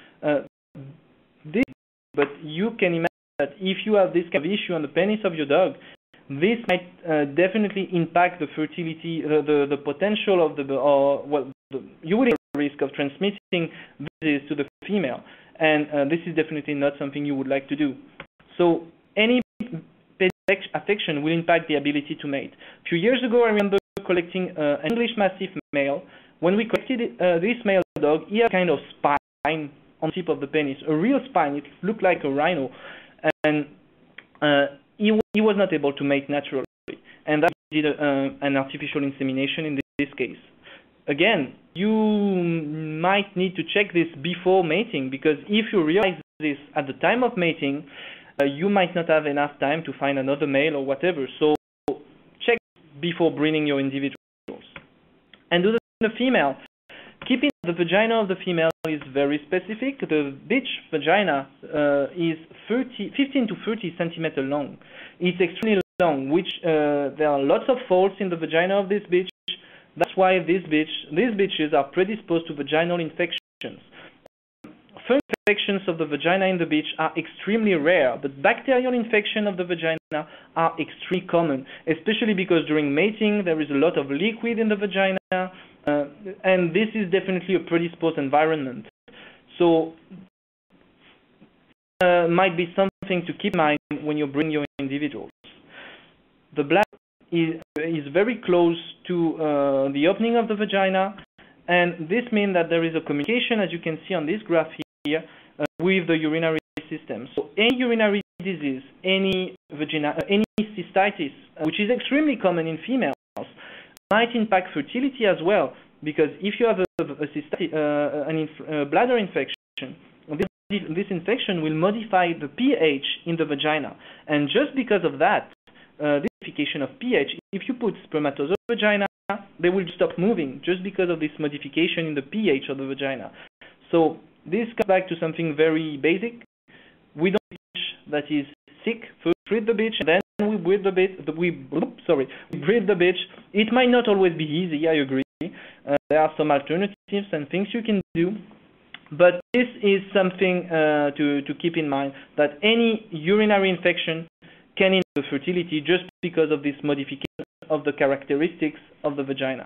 But you can imagine that if you have this kind of issue on the penis of your dog, this might definitely impact the fertility, the potential of you will have a risk of transmitting disease to the female, and this is definitely not something you would like to do. So any pediatric affection will impact the ability to mate. A few years ago, I remember collecting an English Mastiff male. When we collected this male dog, he had a kind of spine on the tip of the penis, a real spine. It looked like a rhino, and he was not able to mate naturally, and that did an artificial insemination in this case. Again, you might need to check this before mating, because if you realize this at the time of mating, you might not have enough time to find another male or whatever. So check before breeding your individuals. And do the female. Keeping the vagina of the female is very specific. The bitch vagina is 15 to 30 centimeters long. It's extremely long, which there are lots of folds in the vagina of this bitch. That's why these bitches are predisposed to vaginal infections. Fungal infections of the vagina in the bitch are extremely rare, but bacterial infection of the vagina are extremely common, especially because during mating there is a lot of liquid in the vagina, and this is definitely a predisposed environment. So might be something to keep in mind when you bring your individuals. The bladder is very close to the opening of the vagina, and this means that there is a communication, as you can see on this graph here, with the urinary system. So any urinary disease, any cystitis, which is extremely common in females, might impact fertility as well, because if you have a bladder infection, this infection will modify the pH in the vagina, and just because of that, this modification of pH, if you put spermatozoa vagina, they will stop moving just because of this modification in the pH of the vagina. So this comes back to something very basic. We don't bitch that is sick. First treat the bitch, then we breed the bitch. We breed the bitch. It might not always be easy, I agree. There are some alternatives and things you can do, but this is something to keep in mind, that any urinary infection can impact the fertility just because of this modification of the characteristics of the vagina.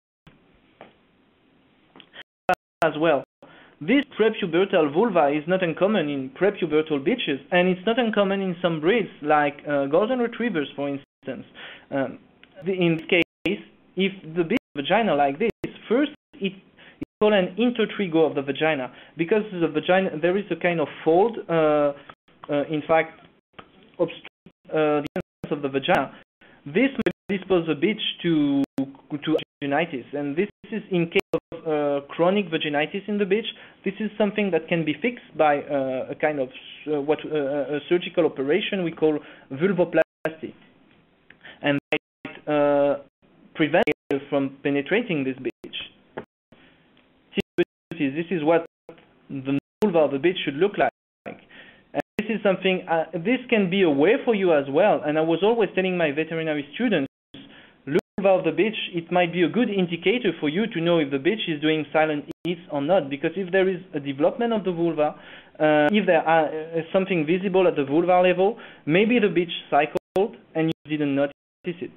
As well, this prepubertal vulva is not uncommon in prepubertal bitches, and it's not uncommon in some breeds, like golden retrievers, for instance. In this case, if the bitch vagina like this, first it's called an intertrigo of the vagina, because the vagina, there is a kind of fold, in fact, obstruct the entrance of the vagina. This may dispose the bitch to vaginitis, and this is in case of chronic vaginitis in the bitch. This is something that can be fixed by a kind of a surgical operation we call vulvoplasty, and might prevent it from penetrating this bitch. This is what the vulva of the bitch should look like. And this is something, this can be a way for you as well. And I was always telling my veterinary students, look at the vulva of the bitch. It might be a good indicator for you to know if the bitch is doing silent eats or not. Because if there is a development of the vulva, if there are something visible at the vulvar level, maybe the bitch cycled and you didn't notice it.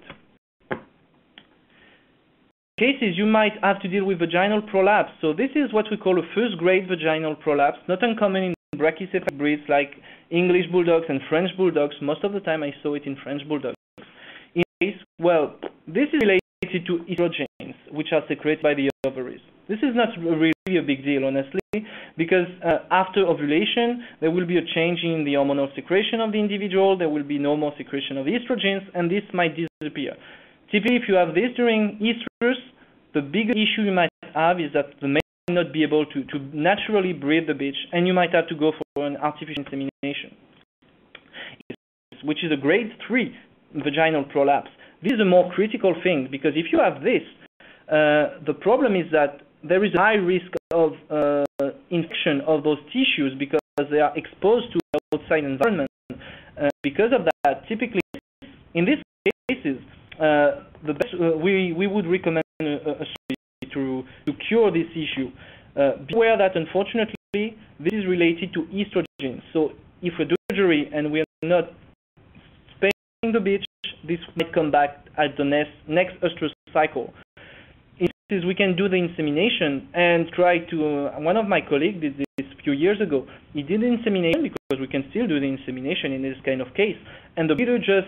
Cases you might have to deal with vaginal prolapse. So this is what we call a first-grade vaginal prolapse, not uncommon in brachycephalic breeds like English bulldogs and French bulldogs. Most of the time I saw it in French bulldogs. In this case, well, this is related to estrogens, which are secreted by the ovaries. This is not really a big deal, honestly, because after ovulation, there will be a change in the hormonal secretion of the individual, there will be no more secretion of estrogens, and this might disappear. Typically, if you have this during estrus, the bigger issue you might have is that the male may not be able to naturally breed the bitch, and you might have to go for an artificial insemination, which is a grade 3 vaginal prolapse. This is a more critical thing, because if you have this, the problem is that there is a high risk of infection of those tissues because they are exposed to the outside environment. Because of that, typically, in these cases, the best, we would recommend a surgery to cure this issue. Be aware that unfortunately this is related to estrogen. So if we do surgery and we are not spaying the bitch, this might come back at the next estrous cycle. Is we can do the insemination and try to. One of my colleagues did this a few years ago. He did the insemination because we can still do the insemination in this kind of case, and the breeder just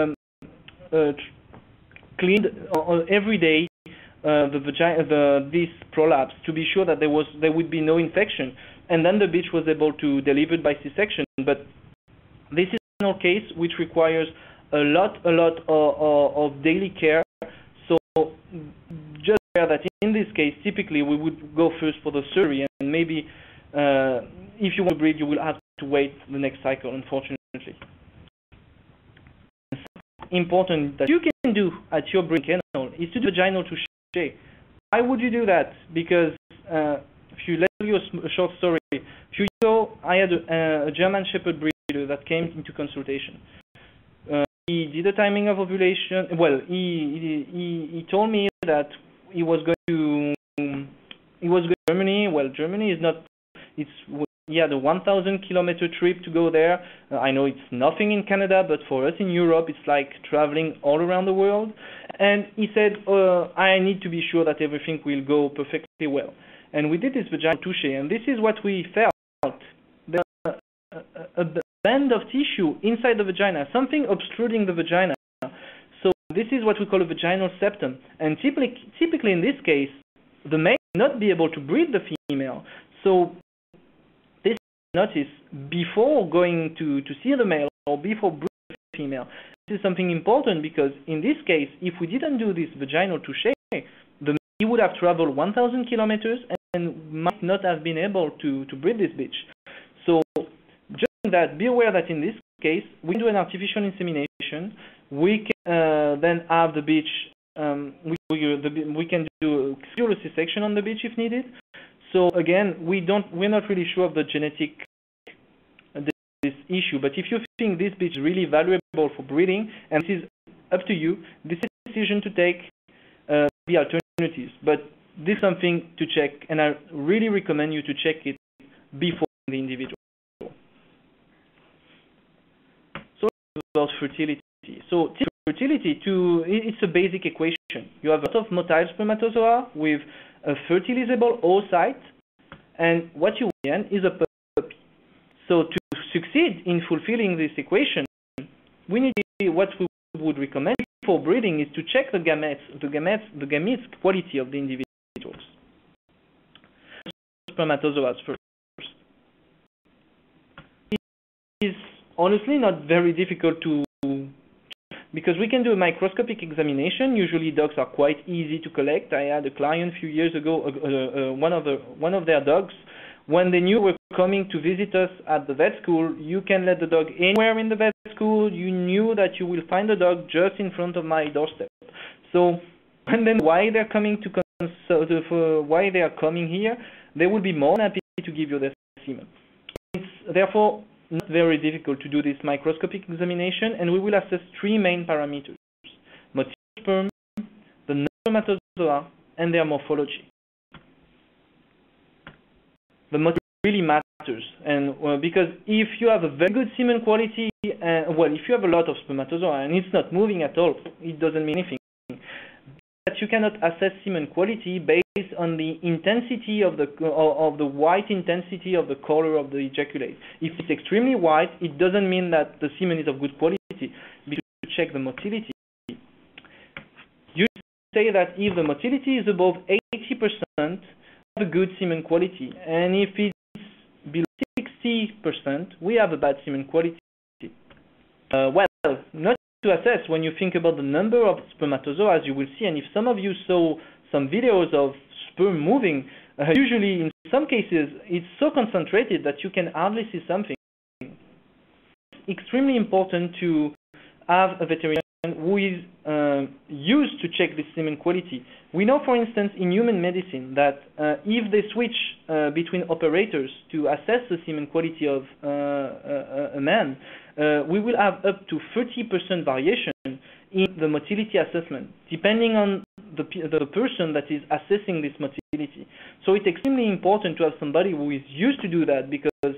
cleaned every day the vagina, this prolapse, to be sure that there would be no infection, and then the bitch was able to deliver by C-section. But this is a case which requires a lot of daily care. So just that in this case, typically we would go first for the surgery, and maybe if you want to breed, you will have to wait the next cycle, unfortunately. Important that you can do at your breeding kennel is to do vaginal touché. Why would you do that? Because if you let you a short story, a few years ago, I had a German Shepherd breeder that came into consultation. He did a timing of ovulation. Well, he told me that he was going to Germany. Well, Germany is not. He had a 1,000-kilometer trip to go there. I know it's nothing in Canada, but for us in Europe, it's like traveling all around the world. And he said, I need to be sure that everything will go perfectly well. And we did this vaginal touché, and this is what we felt. A band of tissue inside the vagina, something obstructing the vagina. So this is what we call a vaginal septum. And typically in this case, the male will not be able to breed the female. So this is notice before going to see the male or before breeding the female. This is something important because in this case, if we didn't do this vaginal touché, he would have traveled 1,000 kilometers and might not have been able to breed this bitch. So that, be aware that in this case, we do an artificial insemination. We can then have the bitch. We can do a C-section on the bitch if needed. So again, we're not really sure of the genetic this issue. But if you think this bitch is really valuable for breeding, and this is up to you, this is a decision to take. The alternatives, but this is something to check, and I really recommend you to check it before the individual. So about fertility. So fertility, it's a basic equation. You have a lot of motile spermatozoa with a fertilizable oocyte, and what you want is a puppy. So to succeed in fulfilling this equation, we need what we would recommend for breeding is to check the gametes quality of the individuals. Spermatozoa first. It is honestly not very difficult because we can do a microscopic examination. Usually dogs are quite easy to collect. I had a client a few years ago, one of their dogs, when they knew we were coming to visit us at the vet school, you can let the dog anywhere in the vet school. You knew that you will find the dog just in front of my doorstep. So, and then why they're coming why they are coming here, they will be more than happy to give you their semen. It's therefore not very difficult to do this microscopic examination, and we will assess three main parameters: motility of sperm, the number of spermatozoa, and their morphology. The motility really matters, and because if you have a very good semen quality, if you have a lot of spermatozoa and it's not moving at all, it doesn't mean anything. But you cannot assess semen quality based on the intensity of the white intensity of the color of the ejaculate. If it's extremely white, it doesn't mean that the semen is of good quality. Because you check the motility. You say that if the motility is above 80%, a good semen quality, and if it's below 60%, we have a bad semen quality. Well, not to assess when you think about the number of spermatozoa, as you will see, and if some of you saw some videos of sperm moving, usually in some cases it's so concentrated that you can hardly see something. It's extremely important to have a veterinarian who is used to check the semen quality, We know, for instance, in human medicine that if they switch between operators to assess the semen quality of a man, we will have up to 30% variation in the motility assessment, depending on the person that is assessing this motility. So it's extremely important to have somebody who is used to do that, because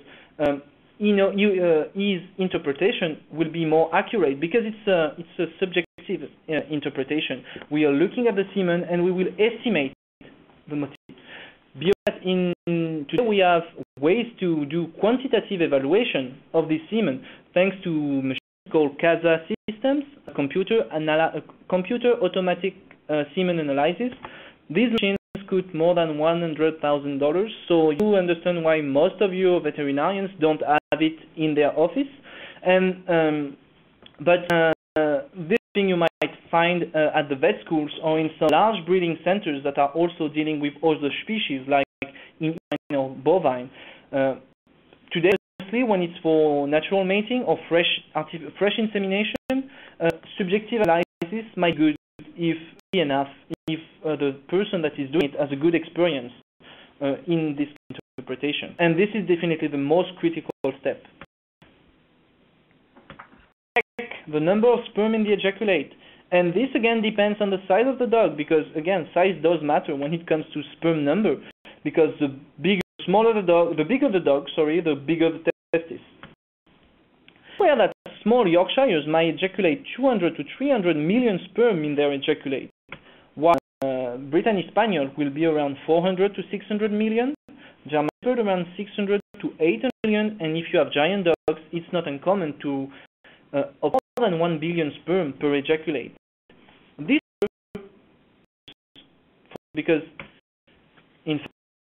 his interpretation will be more accurate, because it's a subjective interpretation. We are looking at the semen and we will estimate the motility. Beyond that, today we have ways to do quantitative evaluation of the semen thanks to machines called CASA systems, computer automatic semen analysis. These machines cost more than $100,000, so you understand why most of your veterinarians don't have it in their office. And this thing you might find at the vet schools or in some large breeding centers that are also dealing with other species, like in bovine. Today, mostly when it's for natural mating or fresh insemination, subjective analysis might be good if the person that is doing it has a good experience in this interpretation. And this is definitely the most critical step. Check the number of sperm in the ejaculate. And this again depends on the size of the dog, because again, size does matter when it comes to sperm number, because the bigger the dog, the bigger the testis. Where that small Yorkshires might ejaculate 200 to 300 million sperm in their ejaculate, while Brittany Spaniel will be around 400 to 600 million, German Shepherd around 600 to 800 million, and if you have giant dogs, it's not uncommon to more than 1 billion sperm per ejaculate. This because in fact,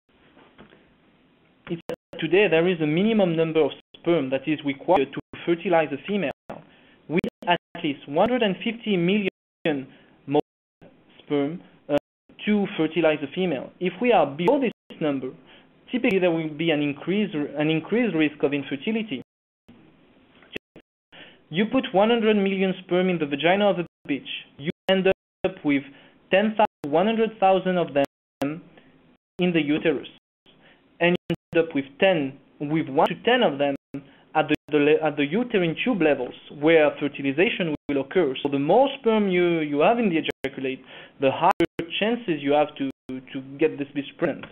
today there is a minimum number of sperm that is required to fertilize a female, with at least 150 million more sperm to fertilize a female. If we are below this number, typically there will be an increased risk of infertility. You put 100 million sperm in the vagina of a bitch, you end up with 10,000, 100,000 of them in the uterus, and you end up with 1 to 10 of them at the uterine tube levels, where fertilization will occur. So the more sperm you have in the ejaculate, the higher chances you have to get this bitch pregnant.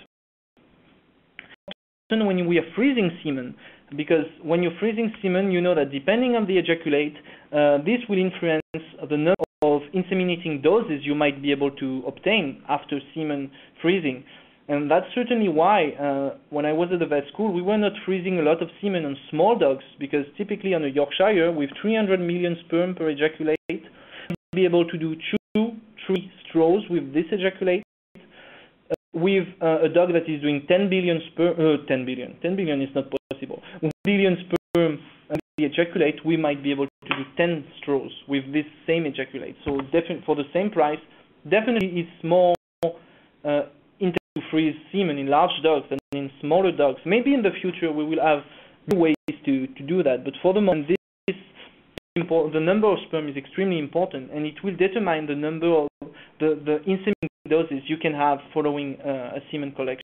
When we are freezing semen, because when you're freezing semen, you know that depending on the ejaculate, this will influence the number of inseminating doses you might be able to obtain after semen freezing. And that's certainly why, when I was at the vet school, we were not freezing a lot of semen on small dogs, because typically on a Yorkshire with 300 million sperm per ejaculate, we'll be able to do 2-3 straws with this ejaculate. With a dog that is doing 10 billion sperm, 10 billion is not possible. With billion sperm and the ejaculate, we might be able to do 10 straws with this same ejaculate. So definitely for the same price, definitely it's more to freeze semen in large dogs than in smaller dogs. Maybe in the future we will have new ways to do that, but for the moment, the number of sperm is extremely important, and it will determine the number of the inseminating doses you can have following a semen collection.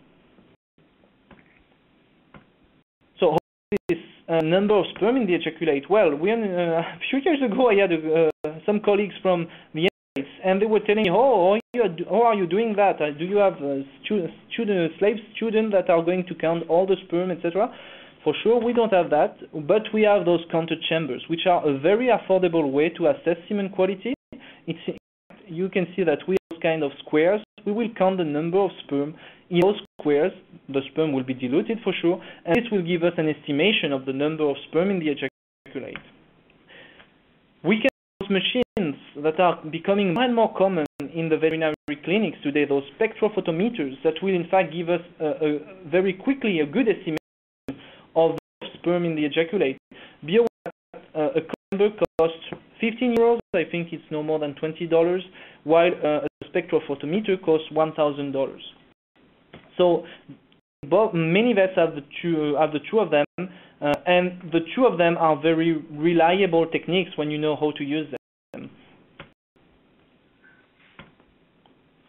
So this number of sperm in the ejaculate. Well, a few years ago I had some colleagues from the and they were telling me, how are you doing that? Do you have slave students that are going to count all the sperm, etc.? For sure, we don't have that, but we have those counted chambers, which are a very affordable way to assess semen quality. You can see that we have those kind of squares. We will count the number of sperm in those squares. The sperm will be diluted for sure, and this will give us an estimation of the number of sperm in the ejaculate. We can use machines that are becoming more and more common in the veterinary clinics today, those spectrophotometers that will in fact give us very quickly a good estimation of the sperm in the ejaculate. Be aware that a chamber costs 15 euros, I think it's no more than $20, while a spectrophotometer costs $1,000. So many vets have the two of them, and the two of them are very reliable techniques when you know how to use them.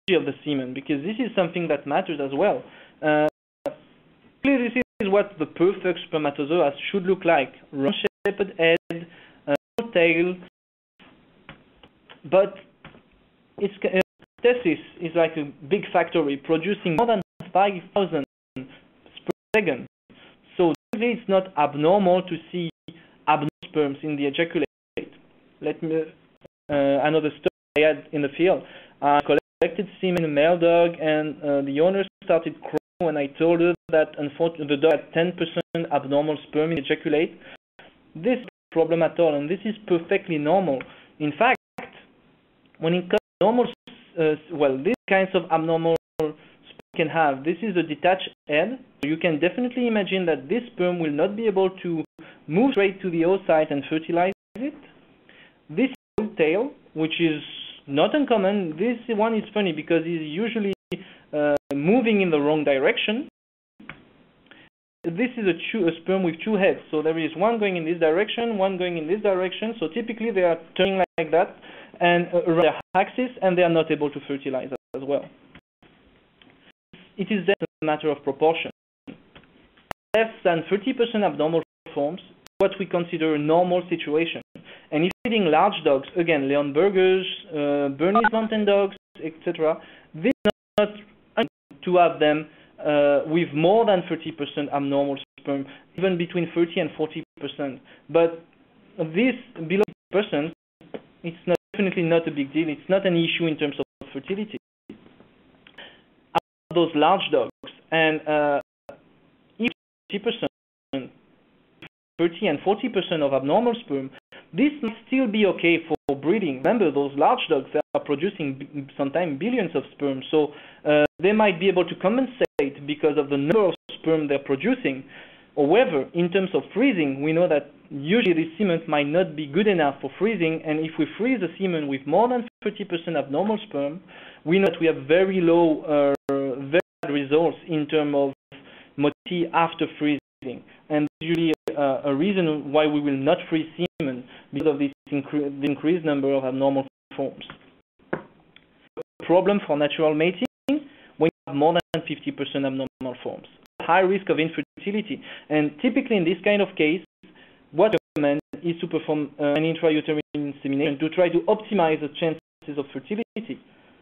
of the semen, because this is something that matters as well. Clearly, this is what the perfect spermatozoa should look like: round-shaped head, tail, but its testis is like a big factory producing more than 5,000 sperm per second. So it's not abnormal to see abnormal sperms in the ejaculate. Let me another story I had in the field. I collected semen in a male dog, and the owner started crying when I told her that unfortunately the dog had 10% abnormal sperm in ejaculate. This is not a problem at all, and this is perfectly normal. In fact, when it comes to normal, these kinds of abnormal sperm can have. This is a detached head. So you can definitely imagine that this sperm will not be able to move straight to the oocyte and fertilize it. This tail, which is not uncommon, this one is funny because it's usually moving in the wrong direction. This is a sperm with two heads, so there is one going in this direction, one going in this direction. So typically they are turning like that and around their axis, and they are not able to fertilize as well. It is then a matter of proportion. Less than 30% abnormal forms, what we consider a normal situation. And if feeding large dogs, again, Leonbergers, Bernese Mountain Dogs, etc., this is not to have them with more than 30% abnormal sperm, even between 30 and 40%. But this below 30%, it's definitely not a big deal. It's not an issue in terms of fertility. Those large dogs, and if 30%, 30 and 40% of abnormal sperm, this might still be okay for breeding. Remember, those large dogs are producing sometimes billions of sperm, so they might be able to compensate because of the number of sperm they're producing. However, in terms of freezing, we know that usually the semen might not be good enough for freezing, and if we freeze the semen with more than 30% abnormal sperm, we know that we have very low, very bad results in terms of motility after freezing. And usually a reason why we will not freeze semen because of this increased number of abnormal forms. Problem for natural mating when you have more than 50% abnormal forms. High risk of infertility, and typically in this kind of case, what I recommend is to perform an intrauterine insemination to try to optimize the chances of fertility.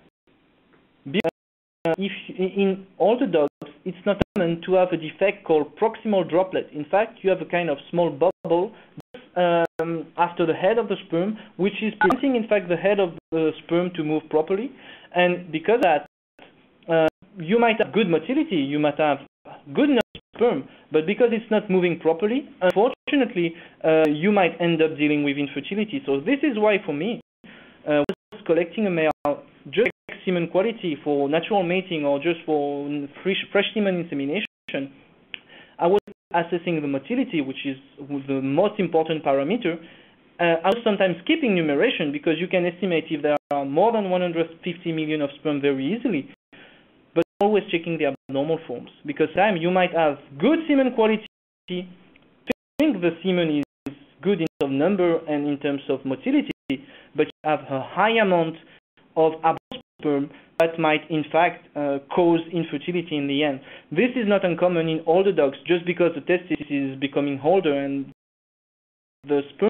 If in all the dogs, it's not common to have a defect called proximal droplet. In fact, you have a kind of small bubble after the head of the sperm, which is preventing, in fact, the head of the sperm to move properly. And because of that, you might have good motility, you might have good enough sperm, but because it's not moving properly, unfortunately, you might end up dealing with infertility. So this is why, for me, when I was collecting a male, just semen quality for natural mating or just for fresh semen insemination, I was assessing the motility, which is the most important parameter. I was sometimes skipping numeration because you can estimate if there are more than 150 million of sperm very easily, but always checking the abnormal forms, because you might have good semen quality, think the semen is good in terms of number and in terms of motility, but you have a high amount of abnormal sperm that might in fact cause infertility in the end. This is not uncommon in older dogs just because the testis is becoming older and the sperm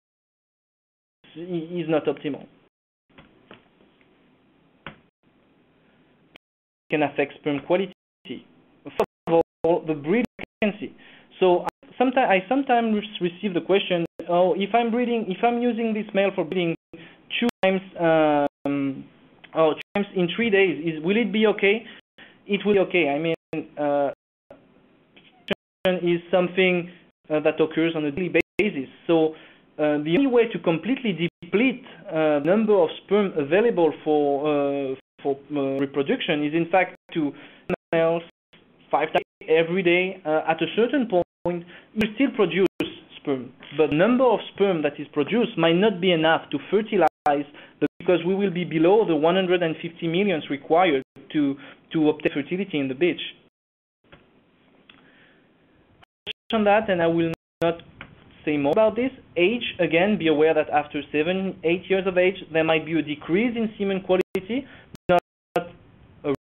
is not optimal. Can affect sperm quality. First of all, the breeding frequency. So I sometimes receive the question, oh, if I'm using this male for breeding 2 times in 3 days, will it be okay? It will be okay. I mean, is something that occurs on a daily basis. So the only way to completely deplete the number of sperm available for reproduction is in fact to males 5 times every day. At a certain point, you will still produce sperm, but the number of sperm that is produced might not be enough to fertilize because we will be below the 150 millions required to obtain fertility in the bitch. On that, and I will not say more about this. Age, again, be aware that after 7-8 years of age, there might be a decrease in semen quality, not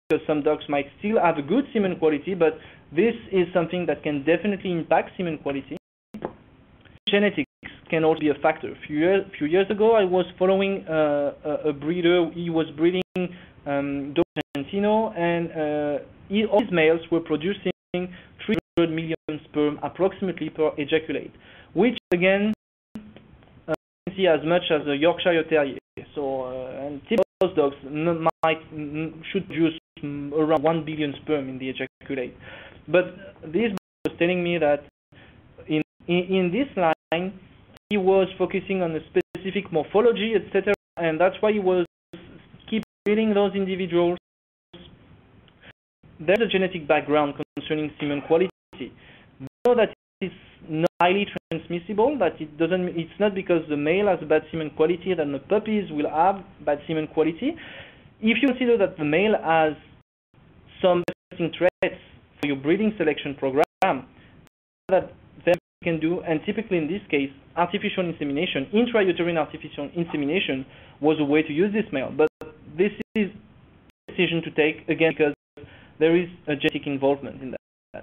because some dogs might still have a good semen quality, but this is something that can definitely impact semen quality. Genetics can also be a factor. A few years ago, I was following a breeder. He was breeding Dogo Argentino, and all his males were producing 300 million sperm approximately per ejaculate, which again see as much as a Yorkshire Terrier. So, and those dogs should produce around 1 billion sperm in the ejaculate. But this was telling me that in this line, he was focusing on a specific morphology, etc., and that's why he was keep breeding those individuals. There's a genetic background concerning semen quality. We know that it's not highly transmissible, that it's not because the male has bad semen quality that the puppies will have bad semen quality. If you consider that the male has some interesting traits for your breeding selection program, that them can do, and typically in this case, artificial insemination, intrauterine artificial insemination was a way to use this male. But this is a decision to take, again, because there is a genetic involvement in that.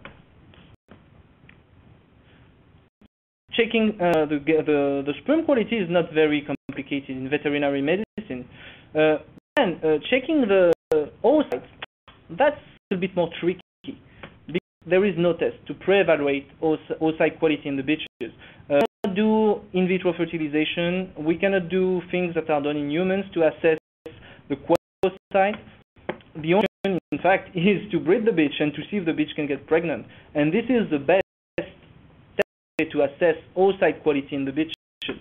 Checking the sperm quality is not very complicated in veterinary medicine. Checking the oocytes, that's a bit more tricky. There is no test to pre-evaluate oocyte quality in the bitches. We cannot do in vitro fertilization. We cannot do things that are done in humans to assess the quality of oocyte. The only option, in fact, is to breed the bitch and to see if the bitch can get pregnant. And this is the best way to assess oocyte quality in the bitches.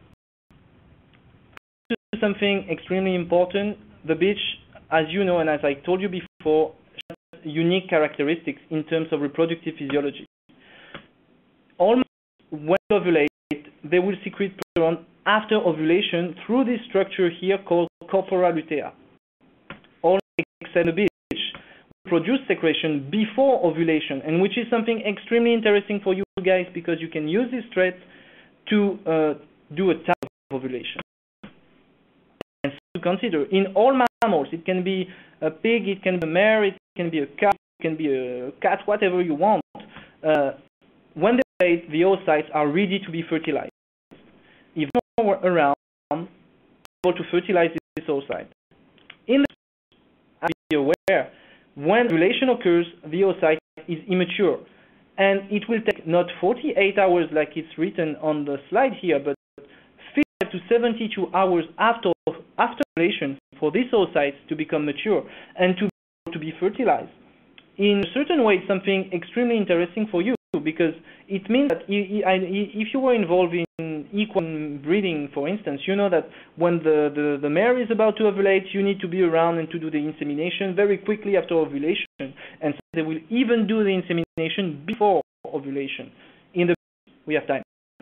Something extremely important. The bitch, as you know and as I told you before, has unique characteristics in terms of reproductive physiology. Almost when they ovulate, they will secrete progesterone after ovulation through this structure here called corpora lutea. All except the bitch will produce secretion before ovulation, and which is something extremely interesting for you guys because you can use this trait to do a time of ovulation. And so to consider, in all mammals, it can be a pig, it can be a mare, it can be a cow, it can be a cat, whatever you want. When they ovulate, the oocytes are ready to be fertilized. If no one around, able to fertilize this oocyte. In the be aware, when ovulation occurs, the oocyte is immature, and it will take not 48 hours like it's written on the slide here, but 55 to 72 hours after ovulation for these oocytes to become mature and to be fertilized. In a certain way, it's something extremely interesting for you because it means that if you were involved in equine breeding, for instance, you know that when the mare is about to ovulate, you need to be around and to do the insemination very quickly after ovulation, and so they will even do the insemination before ovulation. In the we have time.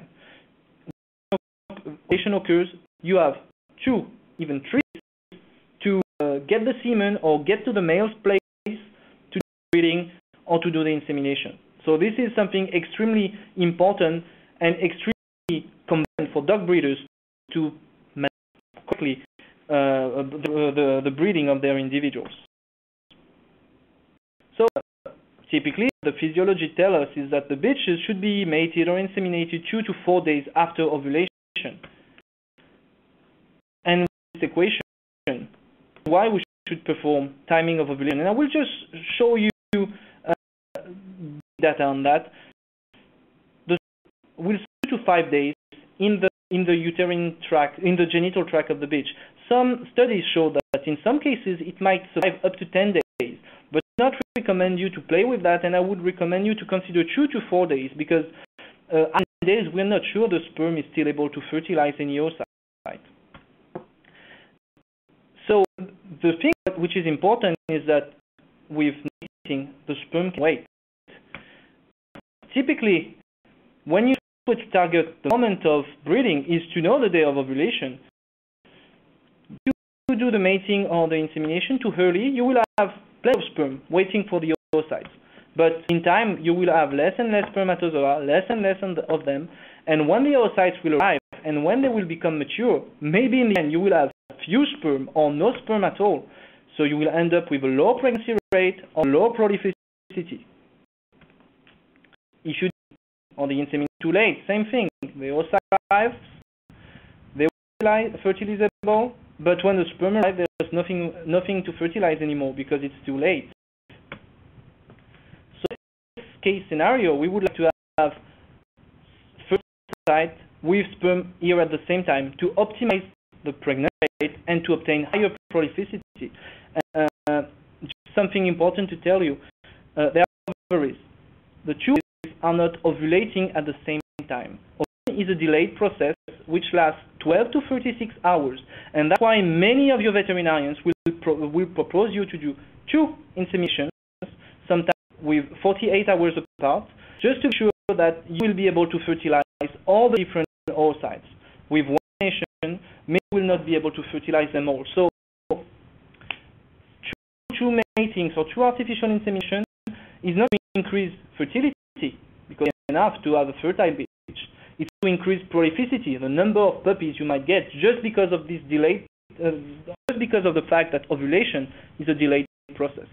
When ovulation occurs, you have 2, even 3 to get the semen or get to the male's place to do breeding or to do the insemination. So this is something extremely important and extremely common for dog breeders to manage quickly the breeding of their individuals. So typically, the physiology tells us is that the bitches should be mated or inseminated 2 to 4 days after ovulation. And this equation, why we should perform timing of ovulation, and I will just show you data on that. Will 2 to 5 days in the uterine tract, in the genital tract of the bitch. Some studies show that in some cases it might survive up to 10 days, but I would not recommend you to play with that, and I would recommend you to consider 2 to 4 days because after 10 days we're not sure the sperm is still able to fertilize any oocyte. So the thing which is important is that with mating, the sperm can wait. Typically, when you target the moment of breeding is to know the day of ovulation. If you do the mating or the insemination too early, you will have plenty of sperm waiting for the oocytes. But in time, you will have less and less spermatozoa, less and less of them, and when the oocytes will arrive and when they will become mature, maybe in the end you will have few sperm or no sperm at all. So you will end up with a low pregnancy rate or low prolificity. If you on the insemination too late, same thing. They oocytes, they are fertilizable, but when the sperm arrives, there's nothing to fertilize anymore because it's too late. So in this case scenario, we would like to have fertilized with sperm here at the same time to optimize the pregnancy rate and to obtain higher prolificity. Just something important to tell you, there are ovaries. The two are not ovulating at the same time. Ovulation is a delayed process which lasts 12 to 36 hours, and that's why many of your veterinarians will propose you to do 2 inseminations, sometimes with 48 hours apart, just to be sure that you will be able to fertilize all the different oocytes. With one insemination, many will not be able to fertilize them all. So, two matings or 2 artificial insemination is not to increase fertility, because it's enough to have a fertile bitch. It's to increase prolificity, the number of puppies you might get, just because of this delay, just because of the fact that ovulation is a delayed process.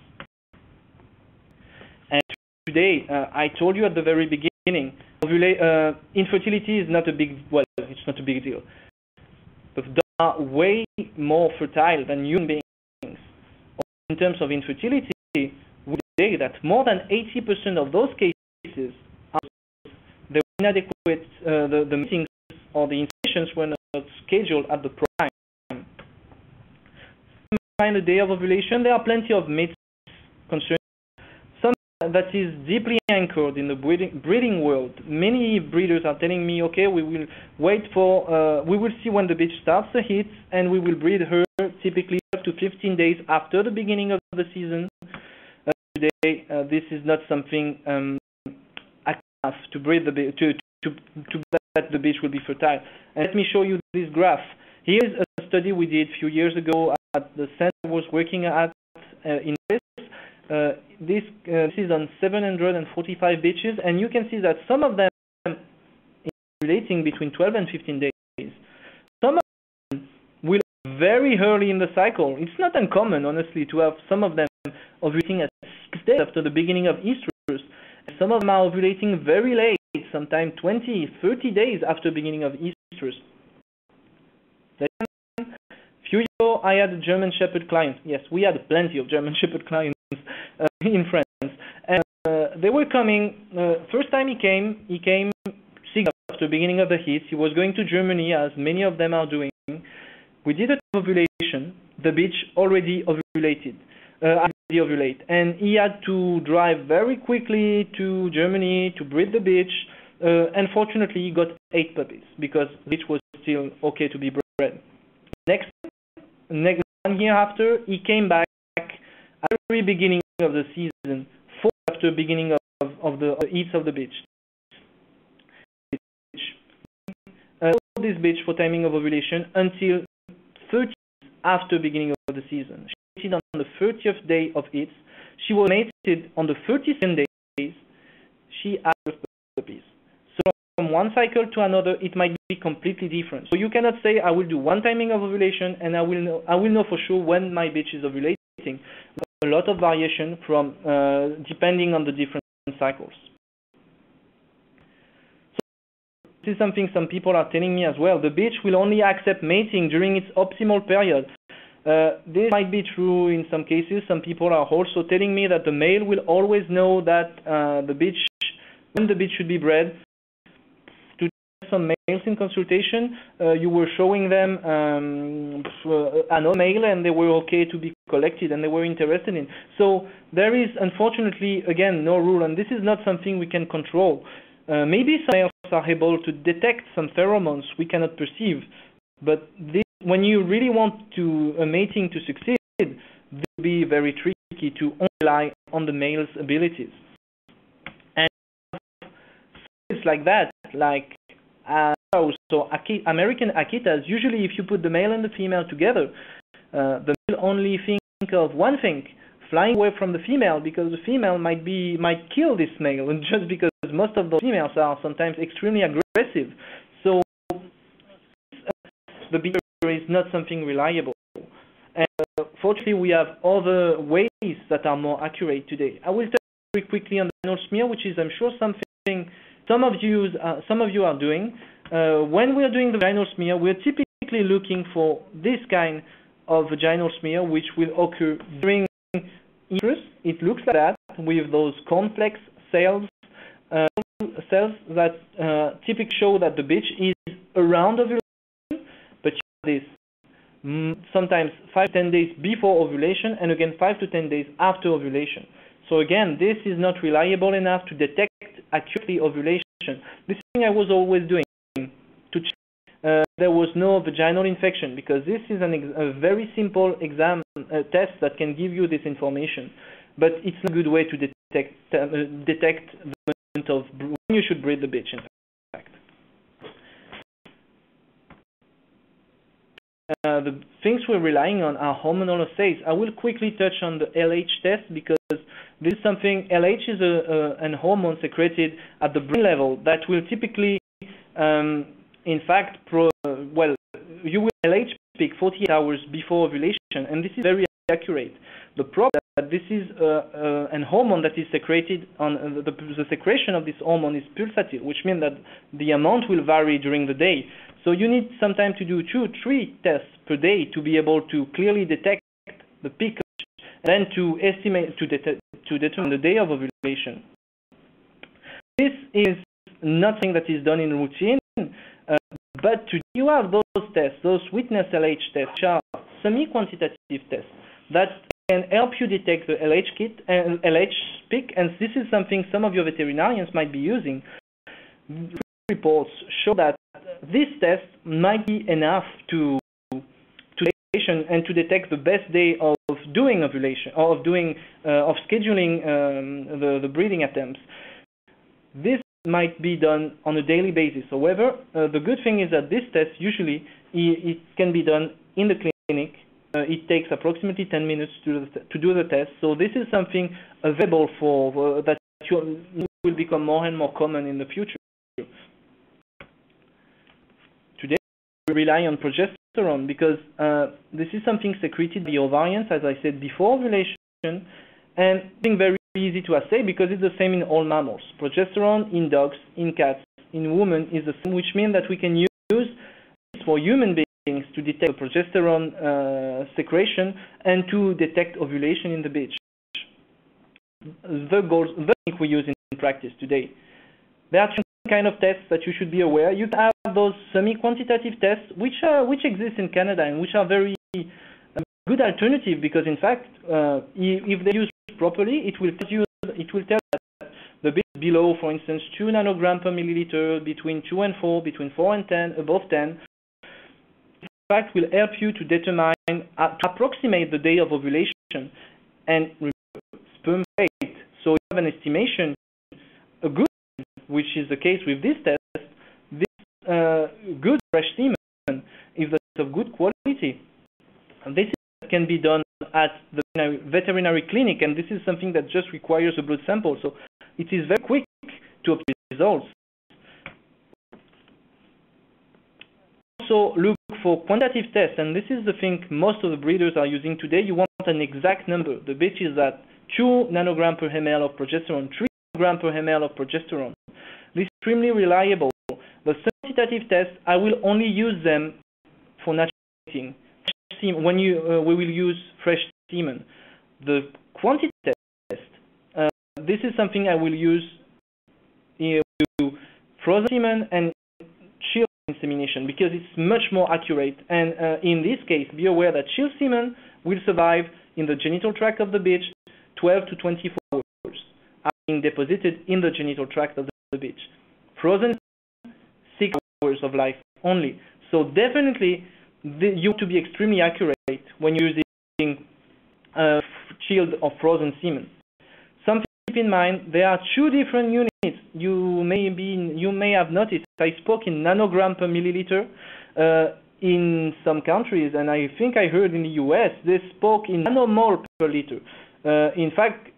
And today, I told you at the very beginning, infertility is not a big, well, it's not a big deal. But dogs are way more fertile than human beings. In terms of infertility, we say that more than 80% of those cases are the inadequate, the meetings or the inseminations were not scheduled at the prime. On the day of ovulation, there are plenty of myths concerning some that is deeply anchored in the breeding world. Many breeders are telling me, okay, we will wait for, we will see when the bitch starts the heat, and we will breed her typically up to 15 days after the beginning of the season. Today, this is not something enough to breed the to that the bitch will be fertile. And let me show you this graph. Here is a study we did a few years ago at the center I was working at in Paris. This is on 745 bitches, and you can see that some of them are ovulating between 12 and 15 days. Some of them will very early in the cycle. It's not uncommon, honestly, to have some of them ovulating at 6 days after the beginning of estrus. Some of them are ovulating very late, sometimes 20, 30 days after beginning of estrus. A few years ago, I had a German Shepherd client. Yes, we had plenty of German Shepherd clients in France. And they were coming, first time he came 6 days after beginning of the heat. He was going to Germany, as many of them are doing. We did an ovulation. The bitch already ovulated. And he had to drive very quickly to Germany to breed the bitch. Unfortunately, he got 8 puppies because the bitch was still okay to be bred. Next 1 year after, he came back at the very beginning of the season, 4 after beginning of the heats of the bitch. This bitch for timing of ovulation until 30 after beginning of the season. She mated on the 30th day of heats. She was mated on the 32nd day. She had puppies. So from one cycle to another, it might be completely different. So you cannot say I will do one timing of ovulation and I will know for sure when my bitch is ovulating. A lot of variation from depending on the different cycles. This is something some people are telling me as well. The bitch will only accept mating during its optimal period. This might be true in some cases. Some people are also telling me that the male will always know that when the bitch should be bred. To some males in consultation, you were showing them another male and they were okay to be collected and they were interested in. So there is unfortunately, again, no rule, and this is not something we can control. Maybe some males are able to detect some pheromones we cannot perceive, but when you really want a mating to succeed, it will be very tricky to only rely on the male's abilities. And it's like that, like also American Akitas, usually if you put the male and the female together, the male only think of one thing, flying away from the female, because the female might kill this male, and just because most of those females are sometimes extremely aggressive. So the behavior is not something reliable. And fortunately, we have other ways that are more accurate today. I will touch very quickly on the vaginal smear, which is, I'm sure, something some of you are doing. When we are doing the vaginal smear, we're typically looking for this kind of vaginal smear, which will occur during uterus. It looks like that with those complex cells that typically show that the bitch is around ovulation, but this sometimes 5 to 10 days before ovulation, and again 5 to 10 days after ovulation. So again, this is not reliable enough to detect accurately ovulation. This thing I was always doing to check there was no vaginal infection, because this is a very simple test that can give you this information, but it's not a good way to detect the moment of when you should breed the bitch, in fact. The things we're relying on are hormonal assays. I will quickly touch on the LH test, because this is something. LH is an hormone secreted at the brain level that will typically, in fact, you will LH peak 48 hours before ovulation, and this is very accurate. The problem is that this is an hormone that is secreted on the secretion of this hormone is pulsative, which means that the amount will vary during the day. So you need some time to do 2-3 tests per day to be able to clearly detect the peak, and then to estimate to determine the day of ovulation. This is nothing that is done in routine, but you have those tests, those witness LH tests, which are semi-quantitative tests that can help you detect the LH kit and LH peak, and this is something some of your veterinarians might be using. Reports show that this test might be enough to ovulation and to detect the best day of doing ovulation, or of scheduling the breeding attempts. This might be done on a daily basis. However, the good thing is that this test usually it can be done in the clinic. It takes approximately 10 minutes to do the test. So this is something available for that will become more and more common in the future. Today we rely on progesterone because this is something secreted by the ovarians, as I said before ovulation, and being very easy to assay because it's the same in all mammals. Progesterone in dogs, in cats, in women is the same, which means that we can use this for human beings to detect progesterone secretion and to detect ovulation in the bitch. The thing we use in practice today. There are two kind of tests that you should be aware. You have those semi-quantitative tests, which exist in Canada and which are very good alternative because, in fact, if they use properly, it will tell that the bit below, for instance, 2 nanograms per milliliter, between 2 and 4, between 4 and 10, above 10, in fact, will help you to determine, to approximate the day of ovulation and sperm rate. So you have an estimation, a good, which is the case with this test, this good fresh semen, if it's of good quality. And this can be done at the veterinary clinic, and this is something that just requires a blood sample. So it is very quick to obtain results. Also look for quantitative tests, and this is the thing most of the breeders are using today. You want an exact number. The bitch is at 2 nanograms per ml of progesterone, 3 nanograms per ml of progesterone. This is extremely reliable. The quantitative tests, I will only use them for natural mating. When we will use fresh semen. The quantity test, this is something I will use to frozen semen and chilled insemination because it's much more accurate. And in this case, be aware that chilled semen will survive in the genital tract of the bitch 12 to 24 hours after being deposited in the genital tract of the bitch. Frozen 6 hours of life only. So definitely you have to be extremely accurate when you're using chilled or frozen semen. Something to keep in mind, there are 2 different units. You may have noticed I spoke in nanogram per milliliter in some countries, and I think I heard in the US they spoke in nanomole per liter. In fact,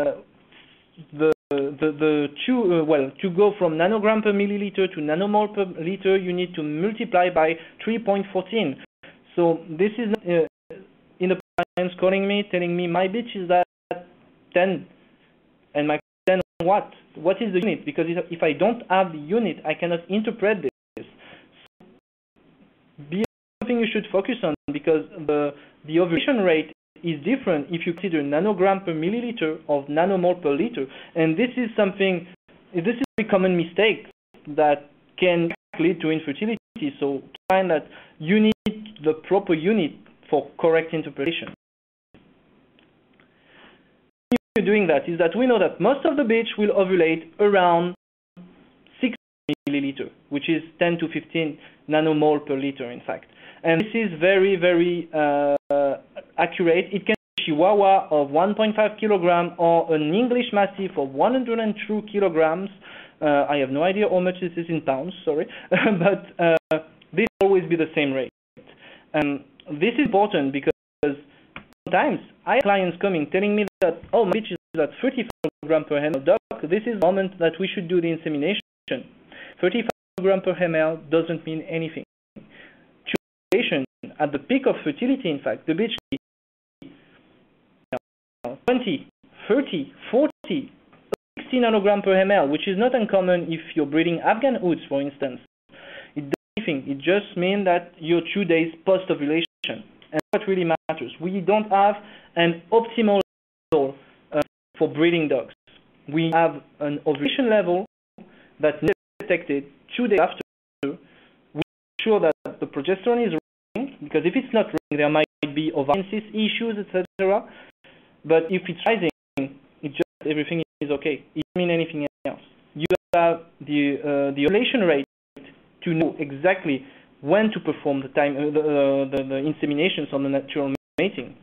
to go from nanogram per milliliter to nanomole per liter, you need to multiply by 3.14. So this is in the clients calling me, telling me my bitch is at 10, and my 10 what? What is the unit? Because if I don't have the unit, I cannot interpret this. So, be something you should focus on, because the ovulation rate is different if you consider nanogram per milliliter or nanomole per liter, and this is a very common mistake that can lead to infertility. So find that you need the proper unit for correct interpretation. You're doing that is that we know that most of the bitch will ovulate around 6 milliliter, which is 10 to 15 nanomole per liter, in fact. And this is very, very accurate. It can be a Chihuahua of 1.5 kilogram or an English Mastiff of 102 kilograms. I have no idea how much this is in pounds, sorry, but this will always be the same rate. This is important because sometimes I have clients coming telling me that, oh, my bitch is at 35 grams per ml. Doc, this is the moment that we should do the insemination. 35 grams per ml doesn't mean anything. At the peak of fertility, in fact, the bitch 20, 30, 40, 60 nanogram per ml, which is not uncommon if you're breeding Afghan Hoods, for instance. It doesn't mean anything. It just means that you're 2 days post-ovulation. And what really matters, we don't have an optimal level for breeding dogs. We have an ovulation level that's detected 2 days after. We make sure that the progesterone is rising, because if it's not rising, there might be ovarian cyst issues, etc. But if it's rising, it's just everything is okay. It doesn't mean anything else. You have the ovulation rate to know exactly when to perform the inseminations on the natural mating.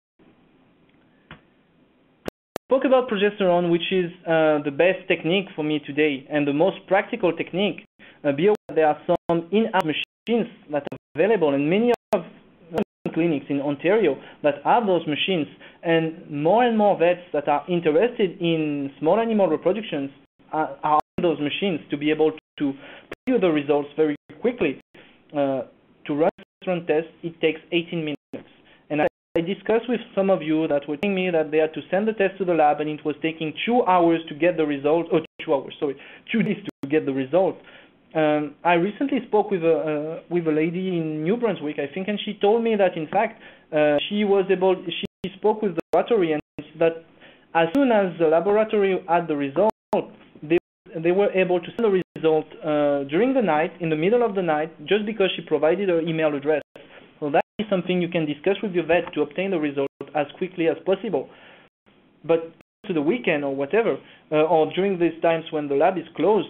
Spoke about progesterone, which is the best technique for me today and the most practical technique. Be aware there are some in-house machines that are available, and many of clinics in Ontario that have those machines, and more vets that are interested in small animal reproductions are on those machines to be able to preview the results very quickly. To run a progesterone test, it takes 18 minutes. And I discussed with some of you that were telling me that they had to send the test to the lab and it was taking 2 hours to get the result, or 2 days to get the result. I recently spoke with a lady in New Brunswick, I think, and she told me that in fact she spoke with the laboratory, and that as soon as the laboratory had the result, they were able to send the result during the night, in the middle of the night, just because she provided her email address. So that is something you can discuss with your vet to obtain the result as quickly as possible. But to the weekend or whatever, or during these times when the lab is closed,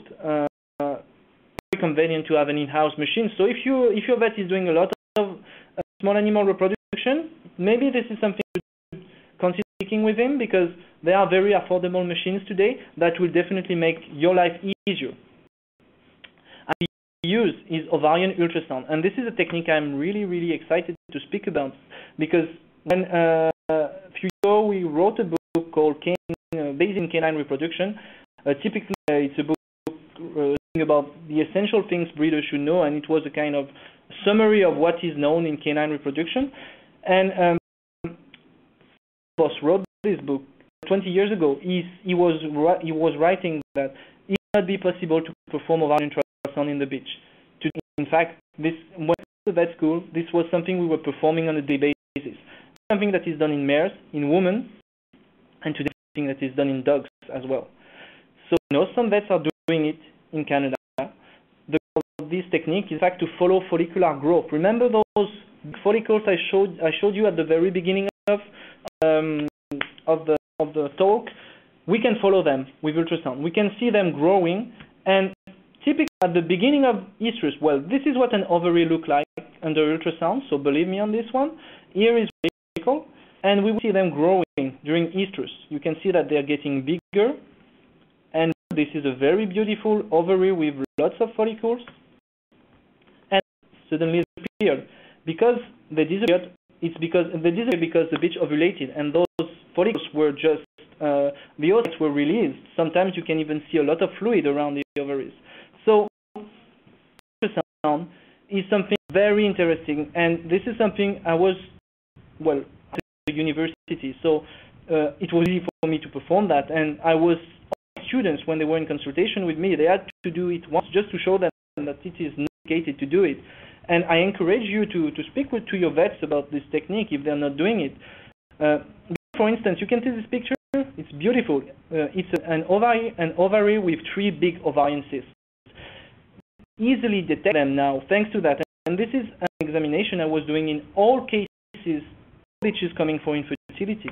very convenient to have an in-house machine. So if your vet is doing a lot of small animal reproduction, maybe this is something you should consider speaking with him, because there are very affordable machines today that will definitely make your life easier. And the use is ovarian ultrasound, and this is a technique I'm really excited to speak about, because when a few years ago we wrote a book called Based in Canine Reproduction. Typically it's a book about the essential things breeders should know, and it was a kind of summary of what is known in canine reproduction. And Boss wrote this book 20 years ago. He was writing that it would not be possible to perform ovarian ultrasound in the bitch. In fact, when I was at vet school, this was something we were performing on a daily basis. Something that is done in mares, in women, and today something that is done in dogs as well. So some vets are doing it in Canada. The goal of this technique is in fact to follow follicular growth. Remember those follicles I showed you at the very beginning of the talk? We can follow them with ultrasound. We can see them growing, and typically at the beginning of estrus, well, this is what an ovary looks like under ultrasound, so believe me on this one. Here is follicle, and we will see them growing during estrus. You can see that they are getting bigger, and this is a very beautiful ovary with lots of follicles, and suddenly disappeared. Because they disappeared, it's because they disappeared because the bitch ovulated, and those follicles were just the oocytes were released. Sometimes you can even see a lot of fluid around the ovaries. So ultrasound is something very interesting, and this is something I university. So it was easy for me to perform that. And I was students, when they were in consultation with me, they had to do it once just to show them that it is indicated to do it. And I encourage you to speak to your vets about this technique if they're not doing it. For instance, you can see this picture. It's beautiful. It's an ovary with 3 big ovarian cysts. Easily detect them now thanks to that. And this is an examination I was doing in all cases which is coming for infertility.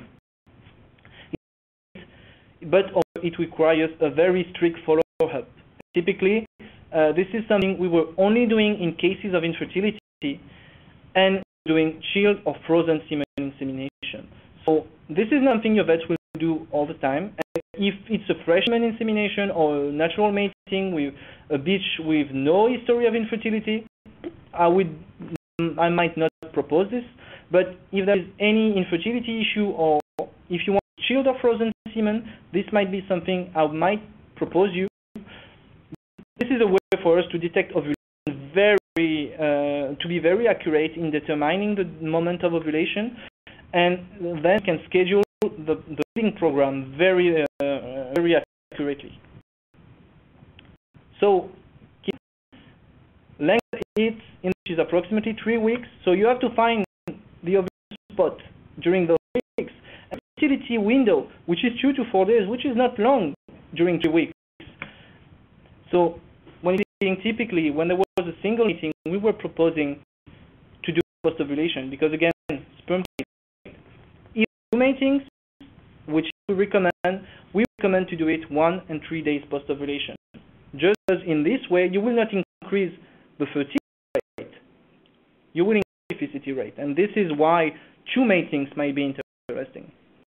But it requires a very strict follow-up. Typically, this is something we were only doing in cases of infertility and doing chilled or frozen semen insemination. So this is something your vets will do all the time. And if it's a freshman insemination or a natural mating with a bitch with no history of infertility, I might not propose this. But if there is any infertility issue, or if you want chilled or frozen semen, this might be something I might propose you. This is a way for us to detect ovulation to be very accurate in determining the moment of ovulation, and then can schedule the breeding program very accurately. So length is approximately 3 weeks. So you have to find the ovulation spot during those weeks. And fertility window, which is 2 to 4 days, which is not long during 3 weeks. So when typically, when there was a single meeting, we were proposing to do post-ovulation because, again, sperm count. If 2 matings, which we recommend to do it 1 and 3 days post-ovulation. Just as in this way, you will not increase the fertility rate, you will increase the efficacy rate, and this is why 2 matings might be interesting.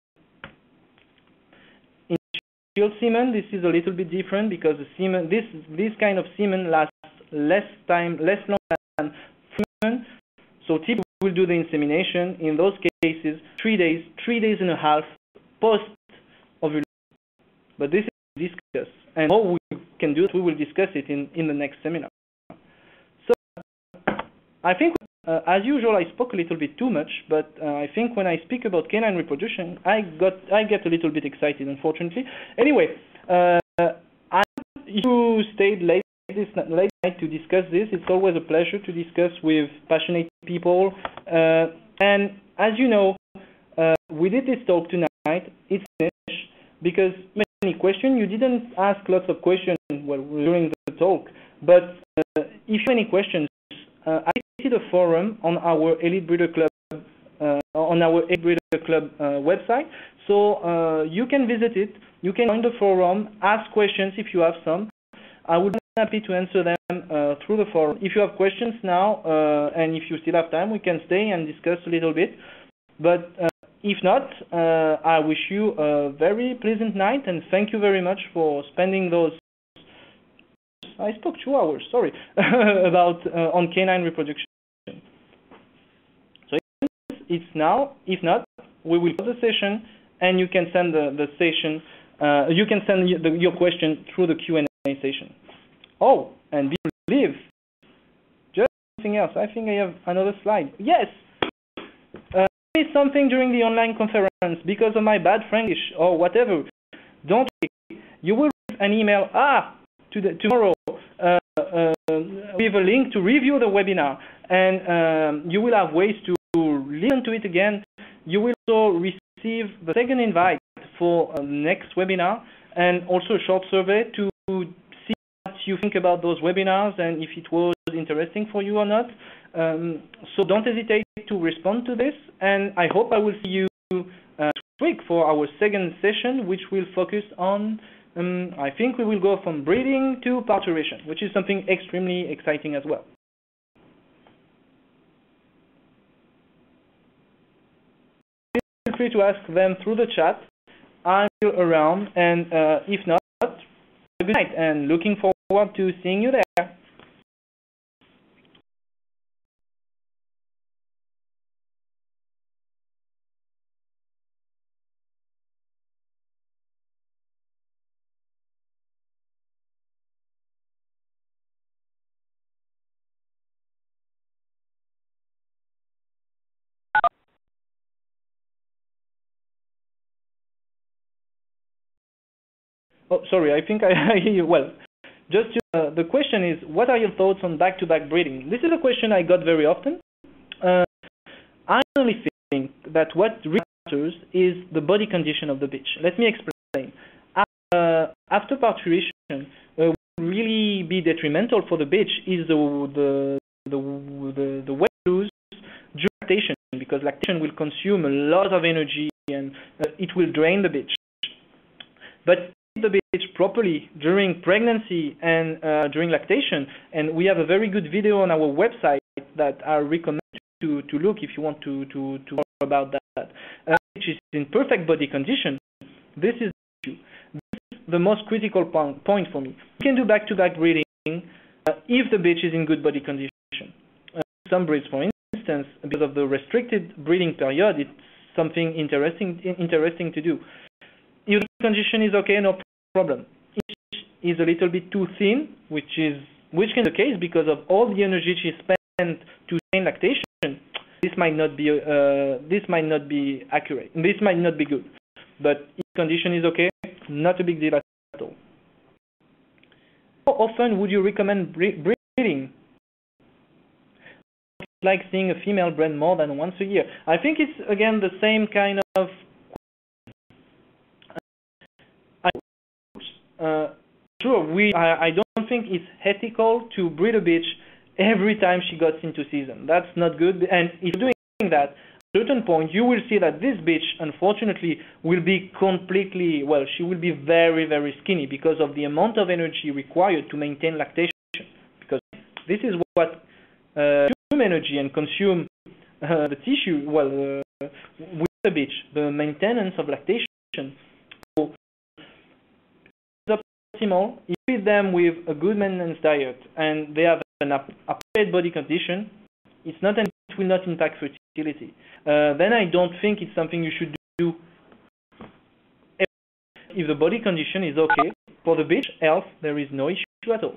In chilled semen, this is a little bit different because the semen, this kind of semen lasts less long than semen. So typically we'll do the insemination in those cases 3 days and a half post ovulation. But this is discussed, and how we can do it, we will discuss it in the next seminar. So I think, as usual, I spoke a little bit too much, but I think when I speak about canine reproduction, I get a little bit excited, unfortunately. Anyway, you stayed late night to discuss this. It's always a pleasure to discuss with passionate people. And as you know, we did this talk tonight. It's finished because many questions. You didn't ask lots of questions during the talk, but if you have any questions, I created a forum on our Elite Breeder Club website, so you can visit it. You can join the forum, ask questions if you have some. I would be happy to answer them through the forum. If you have questions now, and if you still have time, we can stay and discuss a little bit. But if not, I wish you a very pleasant night, and thank you very much for spending those. I spoke 2 hours, sorry, about on canine reproduction. So it's now. If not, we will close the session, and you can send the session. You can send your question through the Q&A session. Oh, and before we leave, just something else. I think I have another slide. Yes. Something during the online conference because of my bad French or whatever. Don't worry. You will receive an email tomorrow with a link to review the webinar, and you will have ways to listen to it again. You will also receive the second invite for next webinar, and also a short survey to see what you think about those webinars and if it was interesting for you or not. So don't hesitate to respond to this, and I hope I will see you next week for our second session, which will focus on, I think we will go from breeding to parturition, which is something extremely exciting as well. Feel free to ask them through the chat. I'm still around, and if not, good night, and looking forward to seeing you there. Oh, sorry, I think I hear you well. Just the question is, what are your thoughts on back-to-back breeding? This is a question I got very often. I only think that what really matters is the body condition of the bitch. Let me explain. After parturition, what will really be detrimental for the bitch is the weight loss during lactation, because lactation will consume a lot of energy and it will drain the bitch. But the bitch properly during pregnancy and during lactation, and we have a very good video on our website that I recommend to look if you want to learn about that. Which is in perfect body condition. This is the issue. This is the most critical point for me. You can do back-to-back breeding if the bitch is in good body condition. Some breeds, for instance, because of the restricted breeding period, it's something interesting to do. If the condition is okay, no problem. If it is a little bit too thin, which can be the case because of all the energy she spent to train lactation, this might not be accurate. This might not be good. But if the condition is okay, not a big deal at all. How often would you recommend breeding? Like seeing a female bred more than once a year. I think it's again the same kind of. Sure, I don't think it's ethical to breed a bitch every time she gets into season. That's not good. And if you're doing that, at a certain point, you will see that this bitch, unfortunately, will be completely, well, she will be very, very skinny because of the amount of energy required to maintain lactation. Because this is what consume energy and consume the tissue, well, with the bitch, the maintenance of lactation. So, optimal. You feed them with a good maintenance diet and they have an appropriate body condition, it will not impact fertility. Then I don't think it's something you should do if the body condition is okay. For the bitch health, there is no issue at all.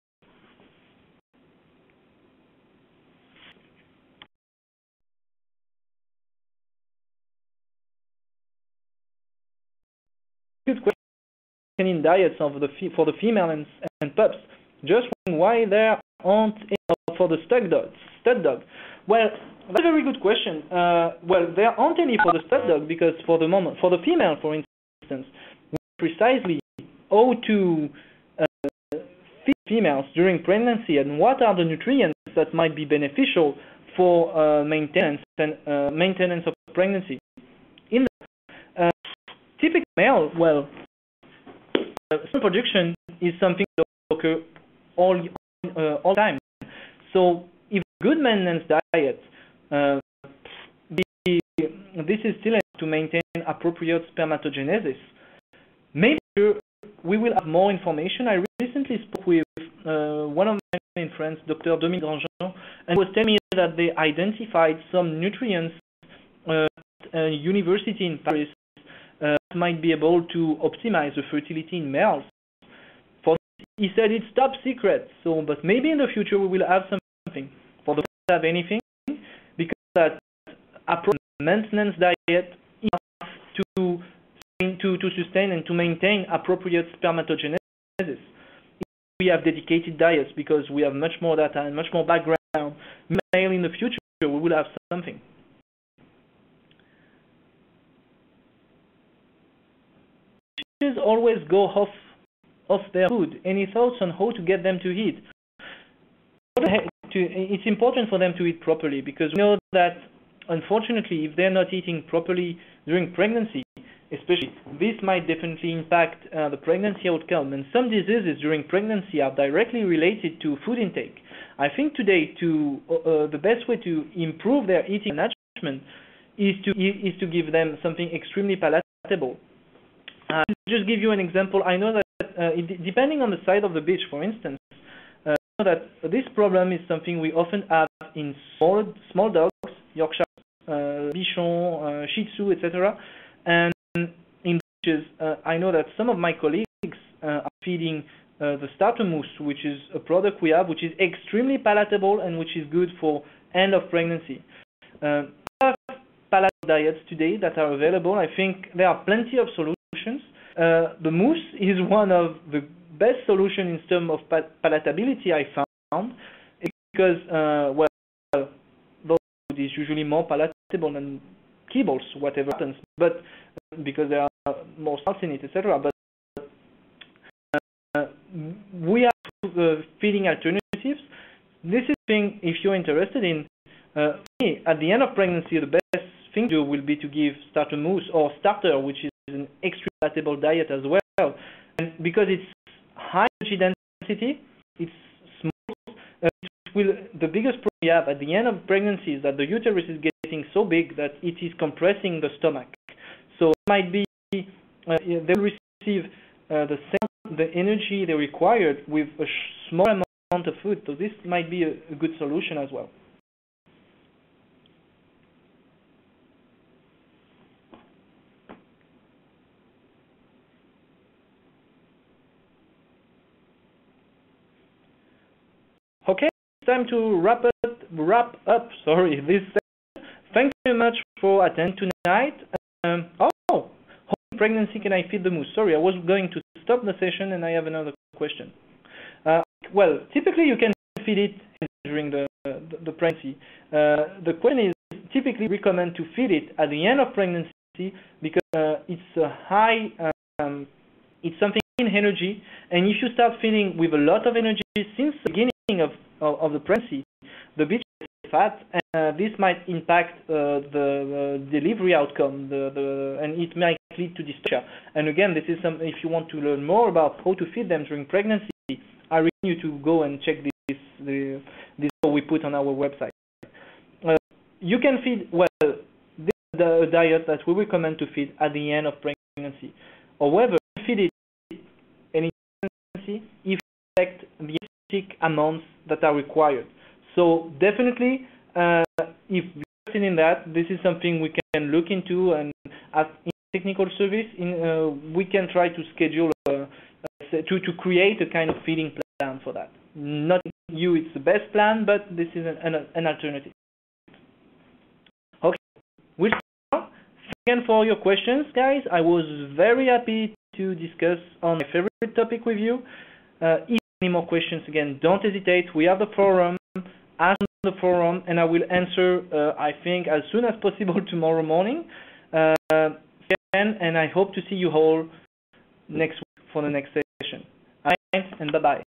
Good question. In diets for the female and pups, just why there aren't any for the stud dog. Well, that's a very good question. Well, there aren't any for the stud dog because for the moment, for the female, for instance, precisely how to feed females during pregnancy and what are the nutrients that might be beneficial for maintenance of pregnancy. In the typical male, well, sperm production is something that occurs all time. So if good maintenance diet, this is still to maintain appropriate spermatogenesis. Maybe we will have more information. I recently spoke with one of my in France, Dr. Dominique Grandjean, and he was telling me that they identified some nutrients at a university in Paris might be able to optimize the fertility in males. He said it's top secret, but maybe in the future we will have something. For the don't have anything, because that appropriate maintenance diet is enough to sustain and to maintain appropriate spermatogenesis. We have dedicated diets because we have much more data and much more background. Maybe in the future we will have something. Always go off their food. Any thoughts on how to get them to eat? It's important for them to eat properly because we know that unfortunately if they're not eating properly during pregnancy, especially, this might definitely impact the pregnancy outcome, and some diseases during pregnancy are directly related to food intake. I think today the best way to improve their eating management is to give them something extremely palatable. I'll just give you an example. I know that depending on the size of the bitch, for instance, I know that this problem is something we often have in small dogs, Yorkshire, Bichon, Shih Tzu, etc. And in bitches, I know that some of my colleagues are feeding the starter mousse, which is a product we have, which is extremely palatable and which is good for end of pregnancy. There are palatable diets today that are available. I think there are plenty of solutions. The mousse is one of the best solutions in terms of palatability I found, because well, though it is usually more palatable than kibbles, whatever happens, but because there are more salts in it, etc. But we have feeding alternatives. This is thing if you're interested in. At the end of pregnancy, the best thing to do will be to give starter mousse or starter, which is an extremely palatable diet as well. And because it's high energy density, it's small. The biggest problem we have at the end of pregnancy is that the uterus is getting so big that it is compressing the stomach. So it might be they will receive the energy they required with a small amount of food. So this might be a good solution as well. Okay, it's time to wrap up. Sorry, this session. Thank you very much for attending tonight. How in pregnancy can I feed the mousse? Sorry, I was going to stop the session and I have another question. Well, typically you can feed it during the pregnancy. The question is, typically recommend to feed it at the end of pregnancy because it's a high, it's something in energy, and if you start feeding with a lot of energy since the beginning of the pregnancy, the baby is fat, and this might impact the delivery outcome, and it might lead to dysphagia. And again, this is something, if you want to learn more about how to feed them during pregnancy, I recommend you to go and check this we put on our website. You can feed, well, this is the diet that we recommend to feed at the end of pregnancy. However, feed it in pregnancy if you expect the amounts that are required. So definitely, if you're interested in that, this is something we can look into, and as in technical service, we can try to schedule to create a kind of feeding plan for that. Not you, it's the best plan, but this is an alternative. Okay, we'll start. Again for your questions, guys. I was very happy to discuss on my favorite topic with you. If any more questions, again, don't hesitate. We have the forum. Ask on the forum, and I will answer, I think, as soon as possible tomorrow morning. And I hope to see you all next week for the next session. All right, and bye-bye.